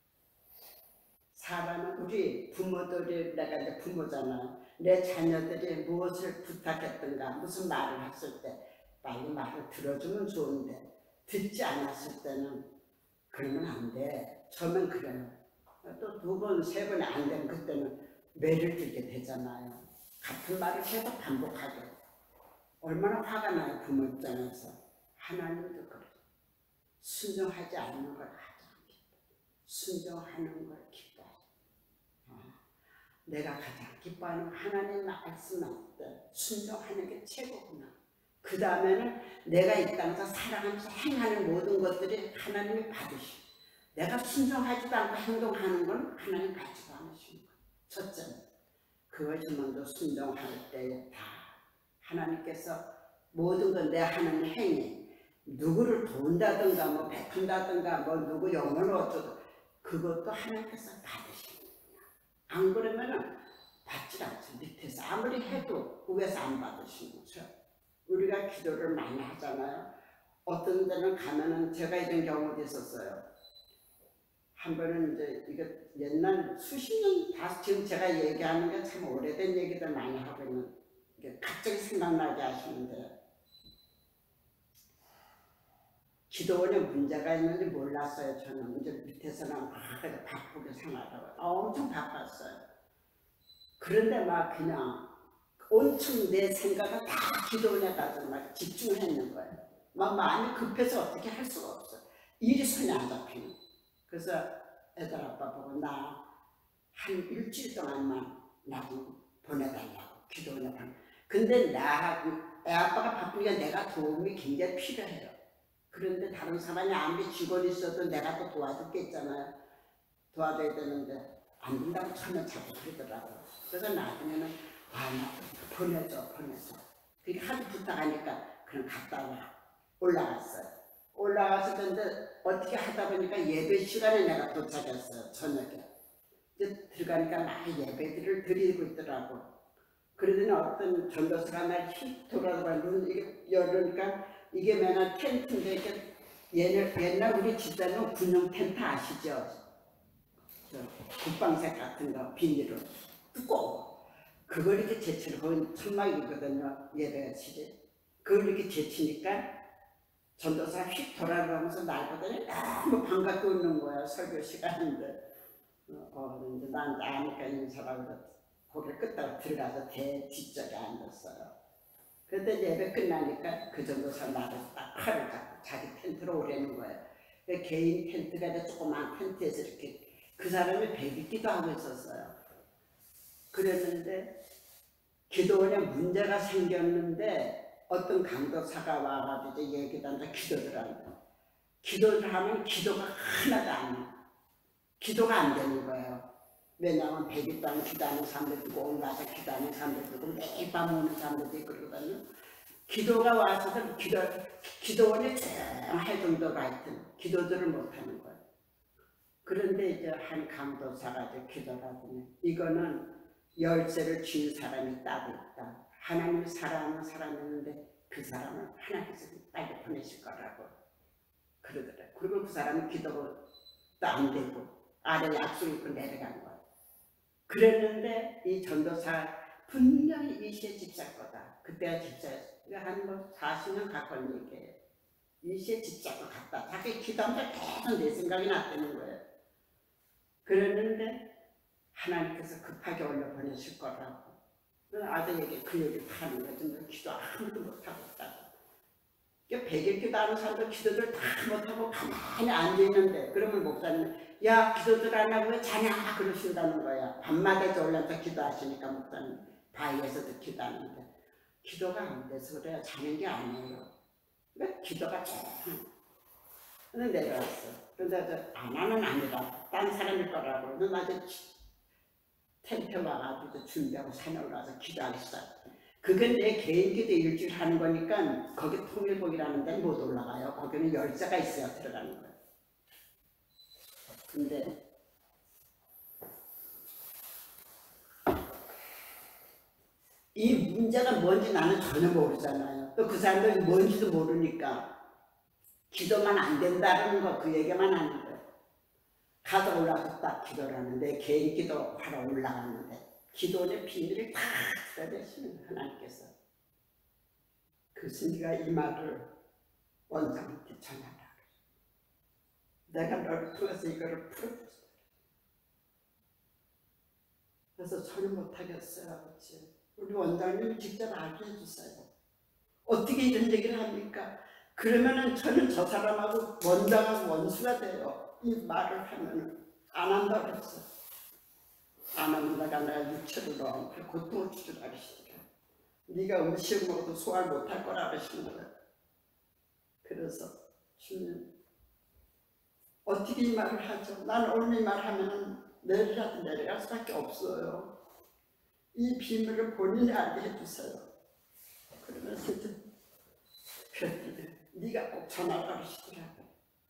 사람은 우리 부모들이 내가 이제 부모잖아요. 내 자녀들이 무엇을 부탁했던가 무슨 말을 했을 때 빨리 말을 들어주면 좋은데 듣지 않았을 때는 그러면 안 돼. 저는 그래요. 또 두 번, 세 번이 안 되면 그때는 매를 들게 되잖아요. 같은 말을 계속 반복하게. 얼마나 화가 나요, 부모 입장에서. 하나님도 그래요. 순종하지 않는 걸 가장 기뻐. 순종하는 걸 기뻐해. 내가 가장 기뻐하는 하나님 말씀할 때 순종하는 게 최고구나. 그 다음에는 내가 이 땅에서 살아가면서 행하는 모든 것들이 하나님이 받으시고 내가 순종하지도 않고 행동하는 건 하나님 받지도 않으시는 거예요. 첫째는 그것이 먼저 순종할 때 다 하나님께서 모든 건 내 하는 행위 누구를 도운다든가 뭐 베푼다든가 뭐 누구 영혼을 어쩌고 그것도 하나님께서 받으시는 거예요. 안 그러면은 받지 않죠. 밑에서 아무리 해도 위에서 안 받으시는 거죠. 우리가 기도를 많이 하잖아요. 어떤 데는 가면은 제가 이런 경우도 있었어요. 한 번은 이제 이거 옛날 수십 년 다 지금 제가 얘기하는 게 참 오래된 얘기들 많이 하고 있는 게 갑자기 생각나게 하시는데 기도원에 문제가 있는지 몰랐어요. 저는 이제 밑에서는 바쁘게 생활하고 엄청 바빴어요. 그런데 막 그냥 온통 내 생각을 다 기도원에다 막 집중했는 거예요. 막 마음이 급해서 어떻게 할 수가 없어요. 일이 손이 안 잡히는. 그래서 애들 아빠 보고 나 한 일주일 동안만 나 좀 보내달라고 기도원에 가. 근데 애 아빠가 바쁘니까 내가 도움이 굉장히 필요해요. 그런데 다른 사람이 아무리 직원이 있어도 내가 또 도와줬겠잖아요. 도와줘야 되는데 안 된다고 처음에 자꾸 그러더라고요. 그래서 나중에는 나 보내줘. 그게 하도 부탁하니까 그냥 갔다 와. 올라갔어요. 올라가서 근데 어떻게 하다 보니까 예배 시간에 내가 도착했어요. 저녁에. 이제 들어가니까 막 예배들을 드리고 있더라고. 그러더니 어떤 전도사가 날 휙 돌아다가 눈 이렇게 열으니까 이게 맨날 텐트인데 옛날 우리 집사는 군용 텐트 아시죠? 저 국방색 같은 거 비닐로 두꺼워. 그걸 이렇게 제치를 거긴 천막이거든요. 예배실이. 그걸 이렇게 제치니까 전도사가 휙 돌아가면서 날 보더니 너무 반갑고 있는 거야. 설교 시간인데 이제 난 아니까 인사라고 고개를 끄덕 들어가서 대 뒷쪽에 앉았어요. 그런데 예배 끝나니까 그 전도사 나를 딱 팔을 잡고 자기 텐트로 오라는 거예요. 개인 텐트가 아니라 조그만 텐트에서 이렇게 그 사람이 배기기도 하고 있었어요. 그랬는데 기도원에 문제가 생겼는데 어떤 강도사가 와가지고 이제 얘기를 한다. 기도를 한다. 기도를 하면 기도가 하나도 안 나. 기도가 안 되는 거예요. 왜냐하면 100일 동안 기도하는 사람들도 있고 올라와서 기도하는 사람들도 있고 매일 밤 오는 사람들도 있고 그러거든요. 기도가 와서도 기도원에 할 정도로 하여튼 기도들을 못하는 거예요. 그런데 이제 한 강도사가 이제 기도를 하더니 이거는 열쇠를 쥔 사람이 따로 있다. 하나님을 사랑하는 사람이 있는데 그 사람을 하나님께서 빨리 보내실 거라고 그러더래. 그리고 그 사람은 기도도 안 되고 아래 약속이 있고 내려간 거야. 그랬는데 이 전도사 분명히 이시의 집사 거다. 그때가 집사였어. 한 40년 가까운 얘기예요. 이시의 집사 거 같다. 자기 기도하면서 계속 내 생각이 났다는 거예요. 그랬는데 하나님께서 급하게 올려 보내실 거라고. 아들에게 그 얘기를 하는 거죠. 너 기도 아무도 못하고 있다고. 100일 기도하는 사람도 기도를 다 못하고 가만히 앉아있는데 그러면 목사님 야 기도들 안 하고 왜 자냐 그러신다는 거야. 밤마다 올라서 기도하시니까 목사님 바위에서도 기도하는데 기도가 안 돼서 그래요. 자는 게 아니에요. 그러니까 기도가 잘 내려왔어. 그런데 안 하는 아니라 딴 사람일 거라고. 너 아주 텐트 와가지고 준비하고 산에 올라가서 기도하겠어. 그건 내 개인 기도 일주일 하는 거니까 거기 통일복이라는 데는 못 올라가요. 거기는 열쇠가 있어야 들어가는 거예요. 근데 이 문제가 뭔지 나는 전혀 모르잖아요. 또 그 사람들이 뭔지도 모르니까 기도만 안 된다는 거 그 얘기만 하는 거예요. 가서 올라가서 딱 기도를 하는데 개인 기도 하러 올라가는데 기도의 비밀을 다 들어내시는 하나님께서 그래서 네가 이 말을 원장한테 전하라. 내가 너를 통해서 이거를 풀어줬어. 그래서 전혀 못하겠어요. 아버지. 우리 원장님이 직접 알게 해주세요. 어떻게 이런 얘기를 합니까? 그러면은 저는 저 사람하고 원장하고 원수가 돼요. 이 말을 하면은 안 한다고 했어. 안 하면 내가 육체로 고통을 주라 그러시더라. 네가 음식 먹어도 소화를 못할 거라 그러시는 거야. 그래서 주님 어떻게 이 말을 하죠? 난 오늘 이 말 하면은 내일이라도 내려갈 수밖에 없어요. 이 비밀을 본인이 알게 해주세요. 그러면서 이제 그랬더니 네가 꼭 전화를 하시더라고.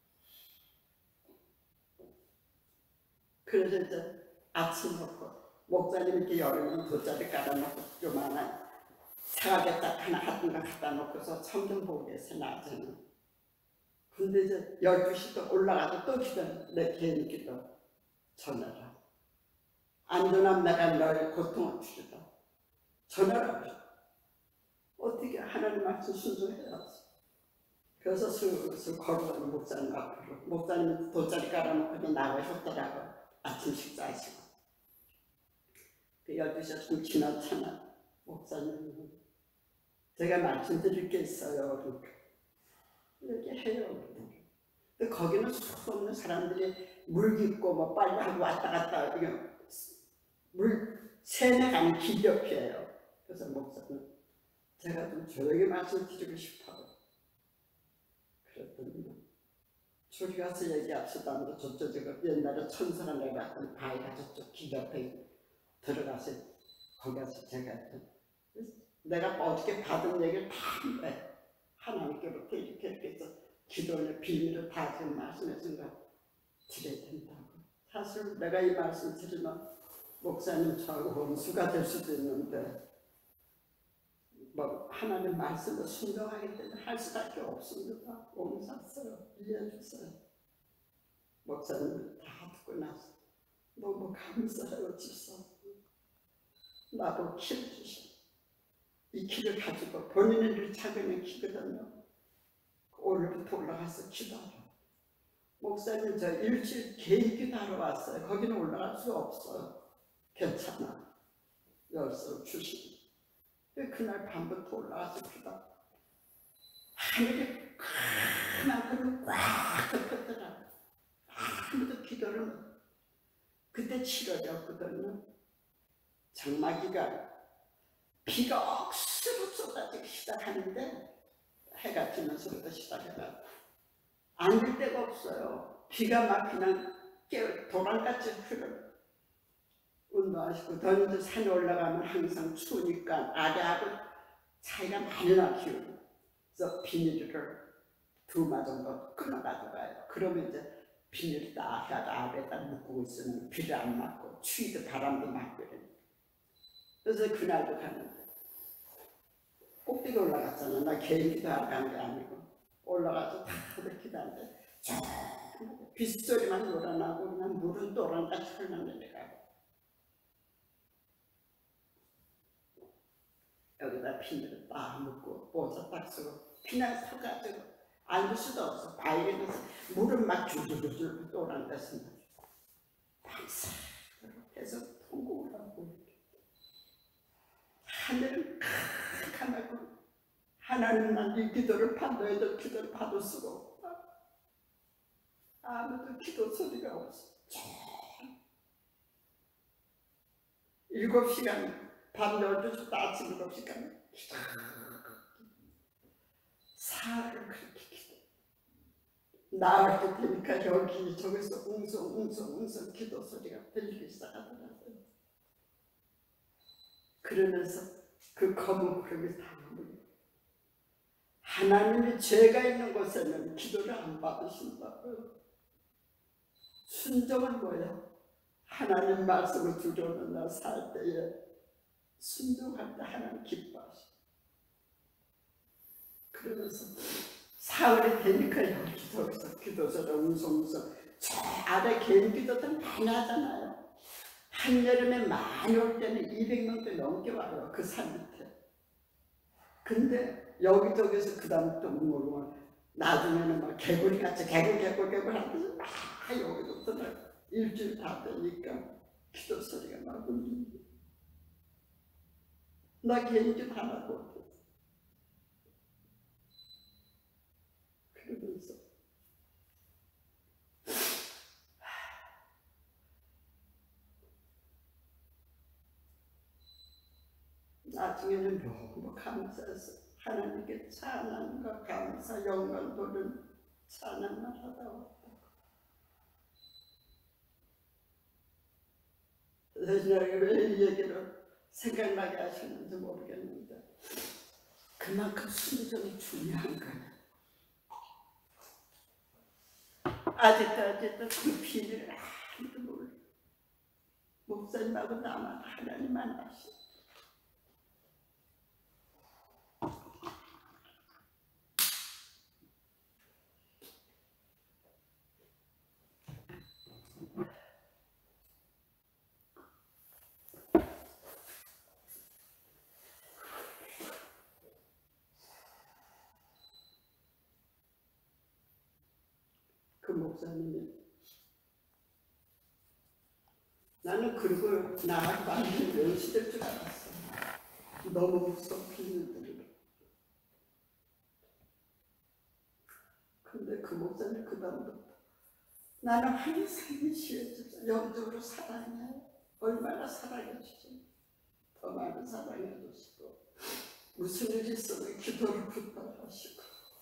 그래서 이제 아침 먹고 목사님 이렇게 여름은 돗자리 깔아놓고 요만한 사각에딱 하나 같은 거 갖다 놓고서 성경 보고 계세요. 낮에는. 근데 이제 12시도 올라가서 또 기도, 내 개인 기도 전화라. 안전함 내가 너의 고통을 주리라. 전화라고. 어떻게 하나님 말씀 순종해야지. 그래서 슬슬 걸어가는 목사님 앞으로. 목사님 돗자리 깔아놓고 나가셨더라고. 아침 식사하시고. 그 12시가 좀 지났잖아. 목사님 제가 말씀드릴 게 있어요. 그러니까. 이렇게 해요. 근데 거기는 수없는 사람들이 물 깃고 뭐 빨리 하고 왔다 갔다 물 세뇌가는 기력해요. 그래서 목사님 제가 좀 조용히 말씀드리고 싶어요. 그랬더니 저기 가서 얘기합시다. 저쪽 옛날에 천사가 내려왔던 바위가 저쪽 길 옆에 들어가서 거기 가서 제가 내가 어저께 받은 얘기를 다 한 거예요. 하나님께부터 이렇게 해서 기도의 비밀을 다 지금 말씀해준 거 드려야 된다고. 사실 내가 이 말씀 드리면 목사님 저하고 원수가 될 수도 있는데 뭐 하나님 말씀을 순종하기 때문에 할 수밖에 없습니다. 옹샀어요. 이해해주세요. 목사님 다 듣고 나서 너무 감사해요. 집사 나도 키를 주셔. 이 키를 가지고 본인을 작은 키거든요. 오늘부터 올라가서 기도하러. 목사님 저 일주일 개인 기도하러 왔어요. 거기는 올라갈 수가 없어요. 괜찮아. 열쇠를 주시고 그날 밤부터 올라가서 기도. 하늘이 그만큼 꽉 덮였더라. 아무도 기도를 못. 그때 7월이었거든요. 장마기가 비가 억수로 쏟아지기 시작하는데 해가 지면서부터 시작해가 앉을 데가 없어요. 비가 막 그냥 도랑같이 흐르고 운동하시고 더 이제 산에 올라가면 항상 추우니까 아래하고 차이가 많이 나기요. 그래서 비닐을 2마 정도 끊어가지고 가요. 그러면 이제 비닐을 다 아래에다 묶고 있으면 비를 안 맞고 추위도 바람도 맞고 이래요. 그래서 그날도 가는데 꼭대기 올라갔잖아. 나 개인 기도하러 간 게 아니고 올라가서 다들 기도하는데 빗소리만 놀아나고 그냥 물은 또랑같이 흘러내려가고 여기다 비닐을 딱 묶고 모자 딱 쓰고 피날 서가지고 앉을 수도 없어. 바위에서 물은 막 줄줄줄 또랑같이 반사로 해서 통곡을 하고 하늘은 캄캄하고 하나님만 이 기도를 너희들 기도를 받을 수가 없다. 아무도 기도 소리가 없어. 7시간 밤 12시부터 아침 7시간 기도. 사흘을 그렇게 기도. 나을 때 되니까 여기 저기서 웅성웅성 기도 소리가 들리기 시작하더라고요. 그러면서 그 검은 구름이 다 물고 하나님이 죄가 있는 곳에는 기도를 안 받으신다고요. 순종은 뭐야? 하나님 말씀을 두려우는 나 살 때에 순종할 때 하나님 기뻐하셔. 그러면서 사흘이 되니까 여기 저기서 기도서를 웅성웅성 저 아래 개인 기도들 많이 하잖아요. 한여름에 많이 올 때는 200명도 넘게 와요. 그 산 밑에. 근데 여기저기서 그 다음부터 웅얼웅얼 나중에는 막 개구리같이 개굴 하면서 막 여기부터 일주일 다 되니까 기도 소리가 막 울리고 나 개인기도 하나도 그러면서 나중에는 너무 감사해서 하나님께 찬양과 감사, 영광 돌은 찬양만 하다 왔다. 세상에 왜 이 얘기를 생각나게 하시는지 모르겠는데 그만큼 순종이 중요한 거예요. 아직도 그 비밀을 아무도 몰라. 목사님하고 나만 하나님만 아시죠. 그 목사님이 나는 그리고 나하고 완전히 연시될 줄 알았어. 너무 무서운 비밀들을. 근데 그 목사님 그 다음부터 나는 항상 쉬어주자. 영적으로 사랑해. 얼마나 사랑해 주지. 더 많은 사랑해 주시고 무슨 일이 있으면 기도를 부탁하시고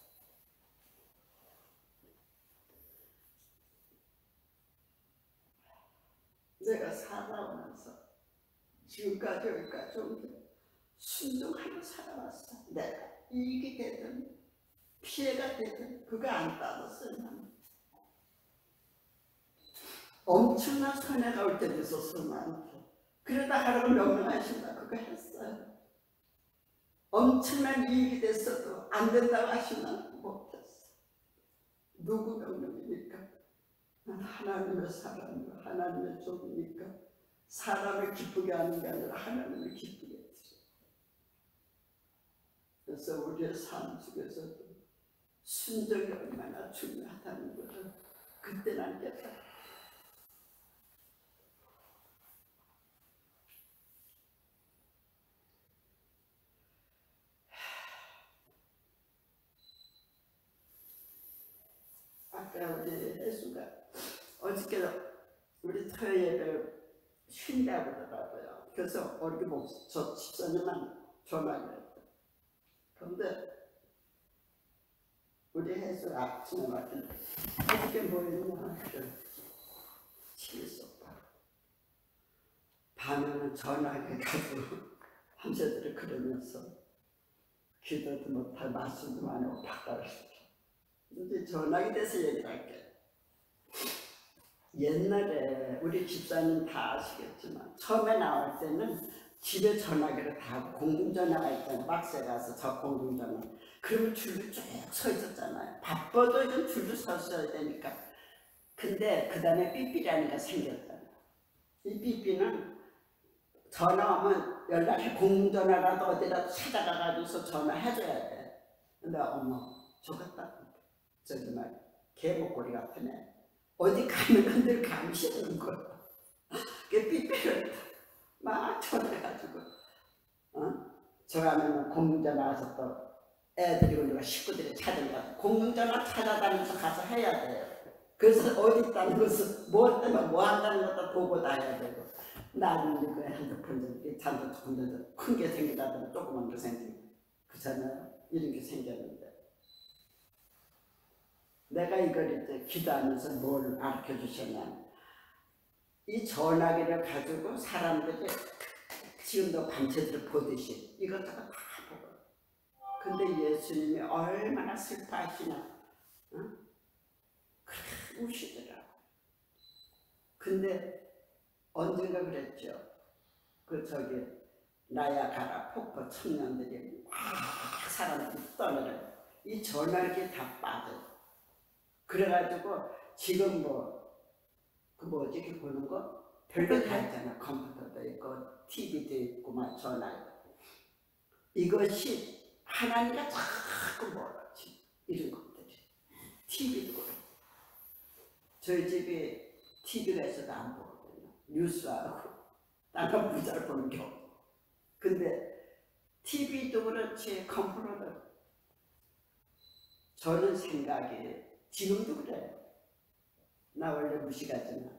내가 살아오면서 지금까지 여기까지 온 게 순종하며 살아왔어. 내가 이익이 되든 피해가 되든 그거 안 따졌어요. 나는. 엄청난 손해가 올 때도 있었어 나한테. 그러다 하라고 명령하신다 그거 했어요. 엄청난 이익이 됐어도 안 된다고 하시면 못했어. 누구 명령입니까? 난 하나님의 사람이고 하나님의 종이니까 사람을 기쁘게 하는 게 아니라 하나님을 기쁘게 해주세요. 그래서 우리의 삶 속에서도 순종이 얼마나 중요하다는 것을 그때 난 깨달았어요. 아까 우리 혜수가 어저께 우리 토요일을 쉰다고 그러더라고요. 그래서 우리 저 집사님만 전화를 했다. 그런데 우리 혜수 아침에 왔는데 어떻게 뭐 했냐? 치겠었다. 밤에는 전화해가지고 밤새도록 그러면서 기도도 못할 말씀도 안 하고 바꿔주시죠. 이제 전화기 돼서 얘기를 할게. 옛날에 우리 집사님 다 아시겠지만 처음에 나올 때는 집에 전화기를 다 하고 공중전화가 있잖아요. 박스에 가서 저 공중전화. 그러면 줄을 쭉 서 있었잖아요. 바빠도 이건 줄을 섰어야 되니까. 근데 그 다음에 삐삐라는 게 생겼잖아요. 이 삐삐는 전화 오면 연락해. 공중전화라도 어디라도 찾아가가지고서 전화해줘야 돼. 근데 어머 저것다. 저기 말 개목걸이 같은 애. 어디 가면 늘 감시는 거야. 그 삐삐를 막 전화해가지고 저 가면 공중전화 가서 또 애들이 우리가 식구들이 찾은다. 공중전화 찾아다니면서 가서 해야 돼요. 그래서 어디 있다는 것을 뭐 때문에 뭐 한다는 것도 보고 다녀야 되고. 나는 그 핸드폰 잔도 큰 게 생기다더니 조그만 게 생기고 그렇잖아요. 이런 게 생겼는데 내가 이걸 이제 기도하면서 뭘 가르쳐 주셨냐면 이 전화기를 가지고 사람들이 지금도 밤새도록 보듯이 이것저것 다 보고. 근데 예수님이 얼마나 슬퍼하시나. 그래 우시더라고. 근데 언젠가 그랬죠. 그 저기 나야가라 폭포 청년들이 막 사람들이 떠나요. 이 전화기에 다 빠져. 그래가지고 지금 그 뭐지 그 보는 거 별거 다 있잖아. 컴퓨터도 있고 TV도 있고 막 전화. 이것이 하나님과 자꾸 멀어지 이런 것들이. TV도 그렇고 저희 집에 TV가 있어도 안 보거든요. 뉴스하고 딴거 잘 보는 게 없고. 근데 TV도 그렇지 컴퓨터도 저는 생각이 지금도 그래요. 나 원래 무식하지만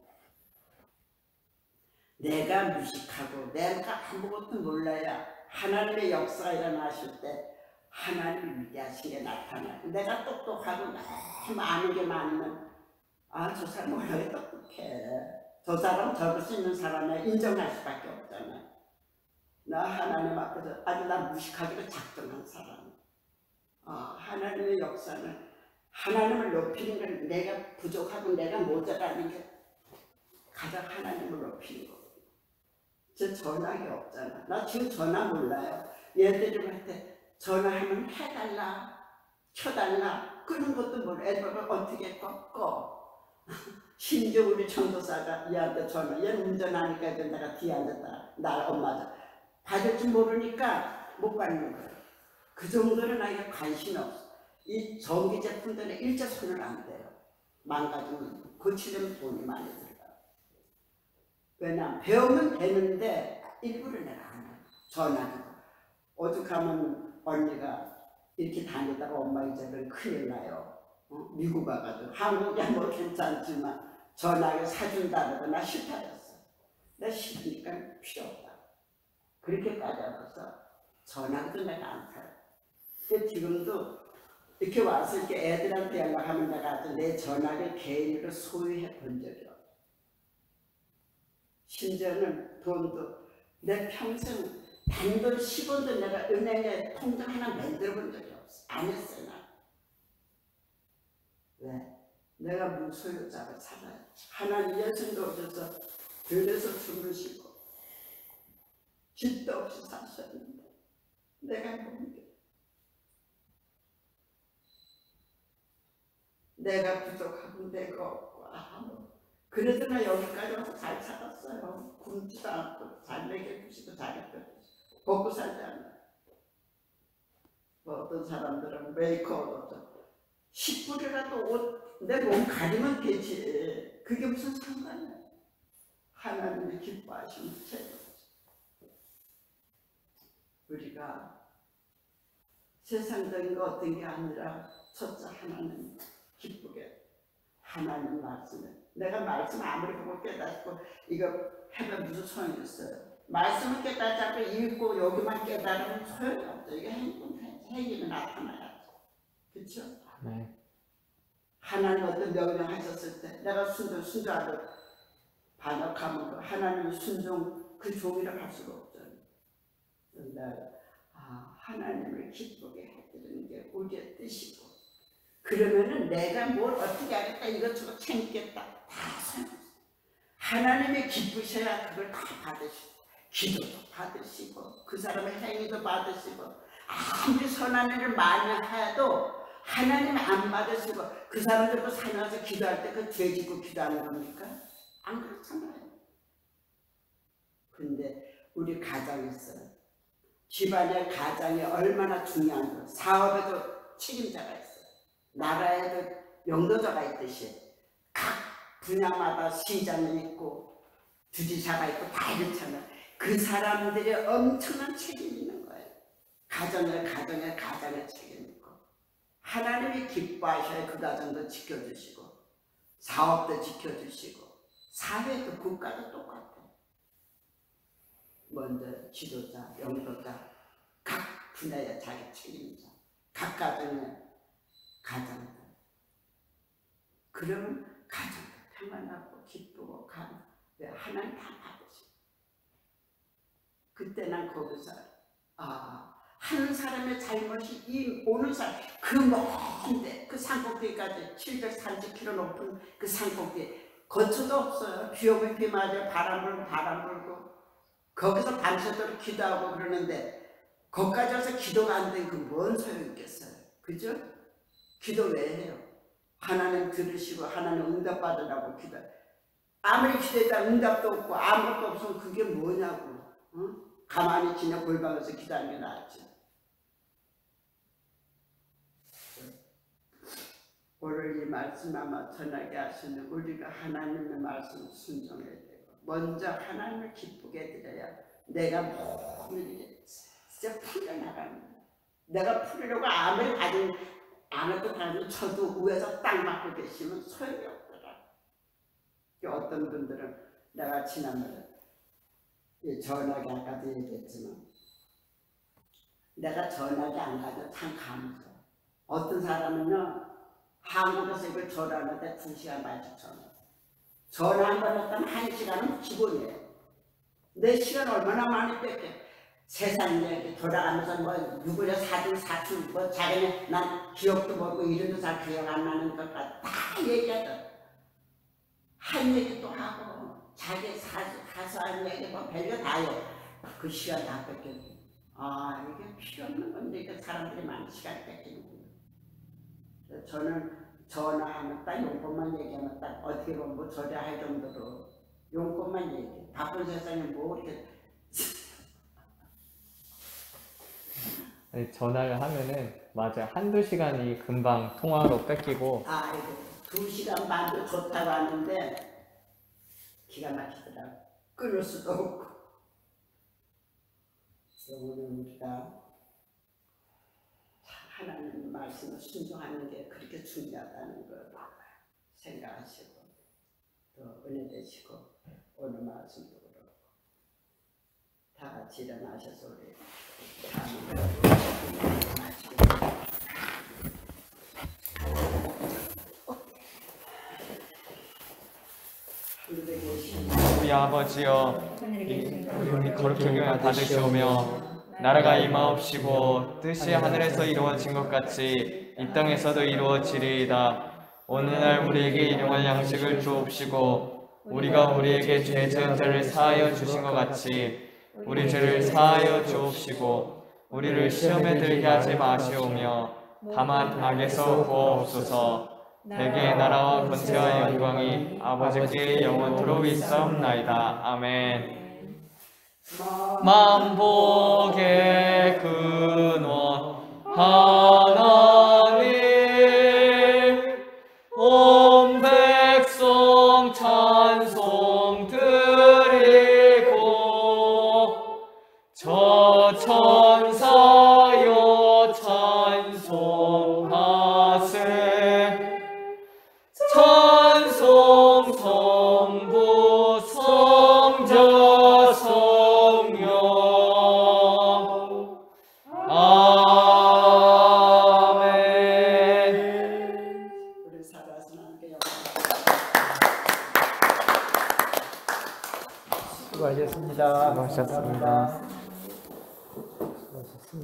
내가 무식하고 내가 아무것도 몰라야 하나님의 역사가 일어나실 때 하나님이 위대하신 게 나타나요. 내가 똑똑하고 너무 아는 게 많으면 아 저 사람 원래 똑똑해. 저 사람 저럴 수 있는 사람을 인정할 수밖에 없잖아요. 나 하나님 앞에서 아주 나 무식하기로 작정한 사람. 하나님의 역사는 하나님을 높이는 건 내가 부족하고 내가 모자라는 게 가장 하나님을 높이는 거거든요. 저 전화기 없잖아. 나 지금 전화 몰라요. 얘들한테 전화하면 해달라, 켜달라, 끄는 것도 몰라. 애들은 어떻게 꺼. 심지어 우리 전도사가 얘한테 전화, 얘는 운전하니까 이제 내가 뒤에 앉았다. 나 엄마가 받을 줄 모르니까 못 받는 거예요. 그 정도는 나에게 관심이 없어. 이 전기 제품들은 일제 손을 안 대요. 망가지면 고치려면 돈이 많이 들어가요. 왜냐면 배우면 되는데 일부러 내가 안 해요. 전화기도. 오죽하면 언니가 이렇게 다니다가 엄마 이제는 큰일 나요. 미국 와가지고 한국이야 뭐 괜찮지만 전화기 사준다 그러고 나 싫다 그랬어. 나 싫으니까 필요 없다. 그렇게까지 하면서 전화기도 내가 안 타요. 근데 지금도 이렇게 와서 이렇게 애들한테 연락하면 내가 내 전화를 개인으로 소유해 본 적이 없어. 심지어는 돈도 내 평생 단돈 10원도 내가 은행에 통장 하나 만들어 본 적이 없어. 안 했어요 나. 왜? 내가 무소유자로 살아요. 하나님 예수님도 오셔서 들에서 주무시고 집도 없이 사셨는데 내가 행복한 게 내가 부족하고 내가 없고 그래도 나 여기까지 와서 잘 살았어요. 굶지도 않고 잘 먹여주시고 잘 입혀주시고 먹고 살지 않아요. 뭐 어떤 사람들은 메이크업도 10불이라도 옷 내 몸 가리면 되지. 그게 무슨 상관이야. 하나님이 기뻐하시는 제도죠. 우리가 세상적인 거 어떤 게 아니라 첫째 하나님 기쁘게 하나님 말씀에 내가 말씀 아무리 보고 깨닫고 이거 하면 무슨 소용이 있어요. 말씀을 깨닫지 않고 읽고 여기만 깨달으면 소용이 없죠. 이게 행위는 나타나야죠. 그렇죠? 네. 하나님 어떤 명령하셨을 때 내가 순종하고 반역하면 그 하나님 순종 그 종이라 할 수가 없잖아요. 그런데 하나님을 기쁘게 해드리는 게 우리의 뜻이고 그러면은 내가 뭘 어떻게 하겠다 이것저것 챙기겠다 다 소용없어요. 하나님이 기쁘셔야 그걸 다 받으시고 기도도 받으시고 그 사람의 행위도 받으시고 아무리 선한 일을 많이 해도 하나님 안 받으시고 그 사람들도 산에 와서 기도할 때 그 죄 짓고 기도하는 겁니까? 안 그렇잖아요. 근데 우리 가정이 있어요. 집안의 가장이 얼마나 중요한지 사업에도 책임자가 있어요. 나라에도 영도자가 있듯이 각 분야마다 시장이 있고 주지사가 있고 다 이렇잖아요. 그 사람들이 엄청난 책임이 있는 거예요. 가정의 책임이 있고 하나님이 기뻐하셔야 그 가정도 지켜주시고 사업도 지켜주시고 사회도 국가도 똑같아요. 먼저 지도자, 영도자, 각 분야의 자기 책임자, 각 가정의 가정들. 그러면 가정도 평안하고 기쁘고 왜 하나님 다 받으시고 그때 난 거기서 한 사람의 잘못이 이 오는 사람 그 먼데 그 산꼭대기까지 730km 높은 그 산꼭대기 거처도 없어요. 비 오면 비 맞아요. 바람 불고 거기서 밤새도록 기도하고 그러는데 거기까지 와서 기도가 안 된 그 뭔 소용이 있겠어요. 그죠? 기도 왜 해요? 하나님 들으시고 하나님 응답받으라고 기도. 아무리 기도했다 응답도 없고 아무것도 없으면 그게 뭐냐고. 가만히 그냥 골방에서 기도하는 게 낫지. 오늘 이 말씀 아마 전하게 하시는 우리가 하나님의 말씀을 순종해야 되고 먼저 하나님을 기쁘게 해드려야 내가 모든 일이 진짜 풀려나가는 거야. 내가 풀리려고 아무리 받은 아무것도 받으면 저도 위에서 땅 맞고 계시면 소용이 없더라. 어떤 분들은 내가 지난번에 전화기 아까도 얘기했지만 내가 전화기 안 가도 참 감사해. 어떤 사람은요 한국에서 이걸 전화하는데 2시간 반씩 전화 한 번 했다면 1시간은 기본이에요. 내 시간 얼마나 많이 뺏게. 세상 얘기 돌아가면서 뭐 누구냐 사진 사춘 뭐 자기네 난 기억도 모르고 이름도 잘 기억 안 나는 것까지 다 얘기하죠. 한 얘기 또 하고 자기 사소한 얘기 뭐 별거 다 해요. 그 시간 다 뺏겨요. 이게 필요 없는 건데 이게 사람들이 많은 시간 뺏기는군요. 저는 전화하면 딱 용건만 얘기하면 딱 어떻게 보면 뭐 저리할 정도로 용건만 얘기해. 바쁜 세상에 뭐 이렇게 전화를 하면은 맞아요. 한두 시간이 금방 통화로 뺏기고 2시간 반도 좋다고 하는데 기가 막히더라고. 끊을 수도 없고. 오늘 우리가 하나님 말씀을 순종하는 게 그렇게 중요하다는 걸 생각하시고 또 은혜 되시고 오늘 말씀도 그렇고 다 같이 일어나셔서 우리 우리 아버지여 이름이 거룩히 받으시오며 나라가 임하옵시고 뜻이 하늘에서 이루어진 것 같이 이 땅에서도 이루어지리이다. 오늘날 우리에게 일용할 양식을 주옵시고 우리가 우리에게 죄 지은 자를 사하여 주신 것 같이 우리 죄를 사하여 주옵시고 우리를 시험에 들게 하지 마시오며 다만 악에서 구하옵소서. 내게 나라와 권세와 영광이 아버지께 영원토록 있사옵나이다. 아멘. 만복의 근원 하나님, 온 백성 찬송 드리고 저 천사여 찬송하세. 찬송 성부 성자 성령 아멘. 우리 살아서 함께 수고하셨습니다. 수고하셨습니다.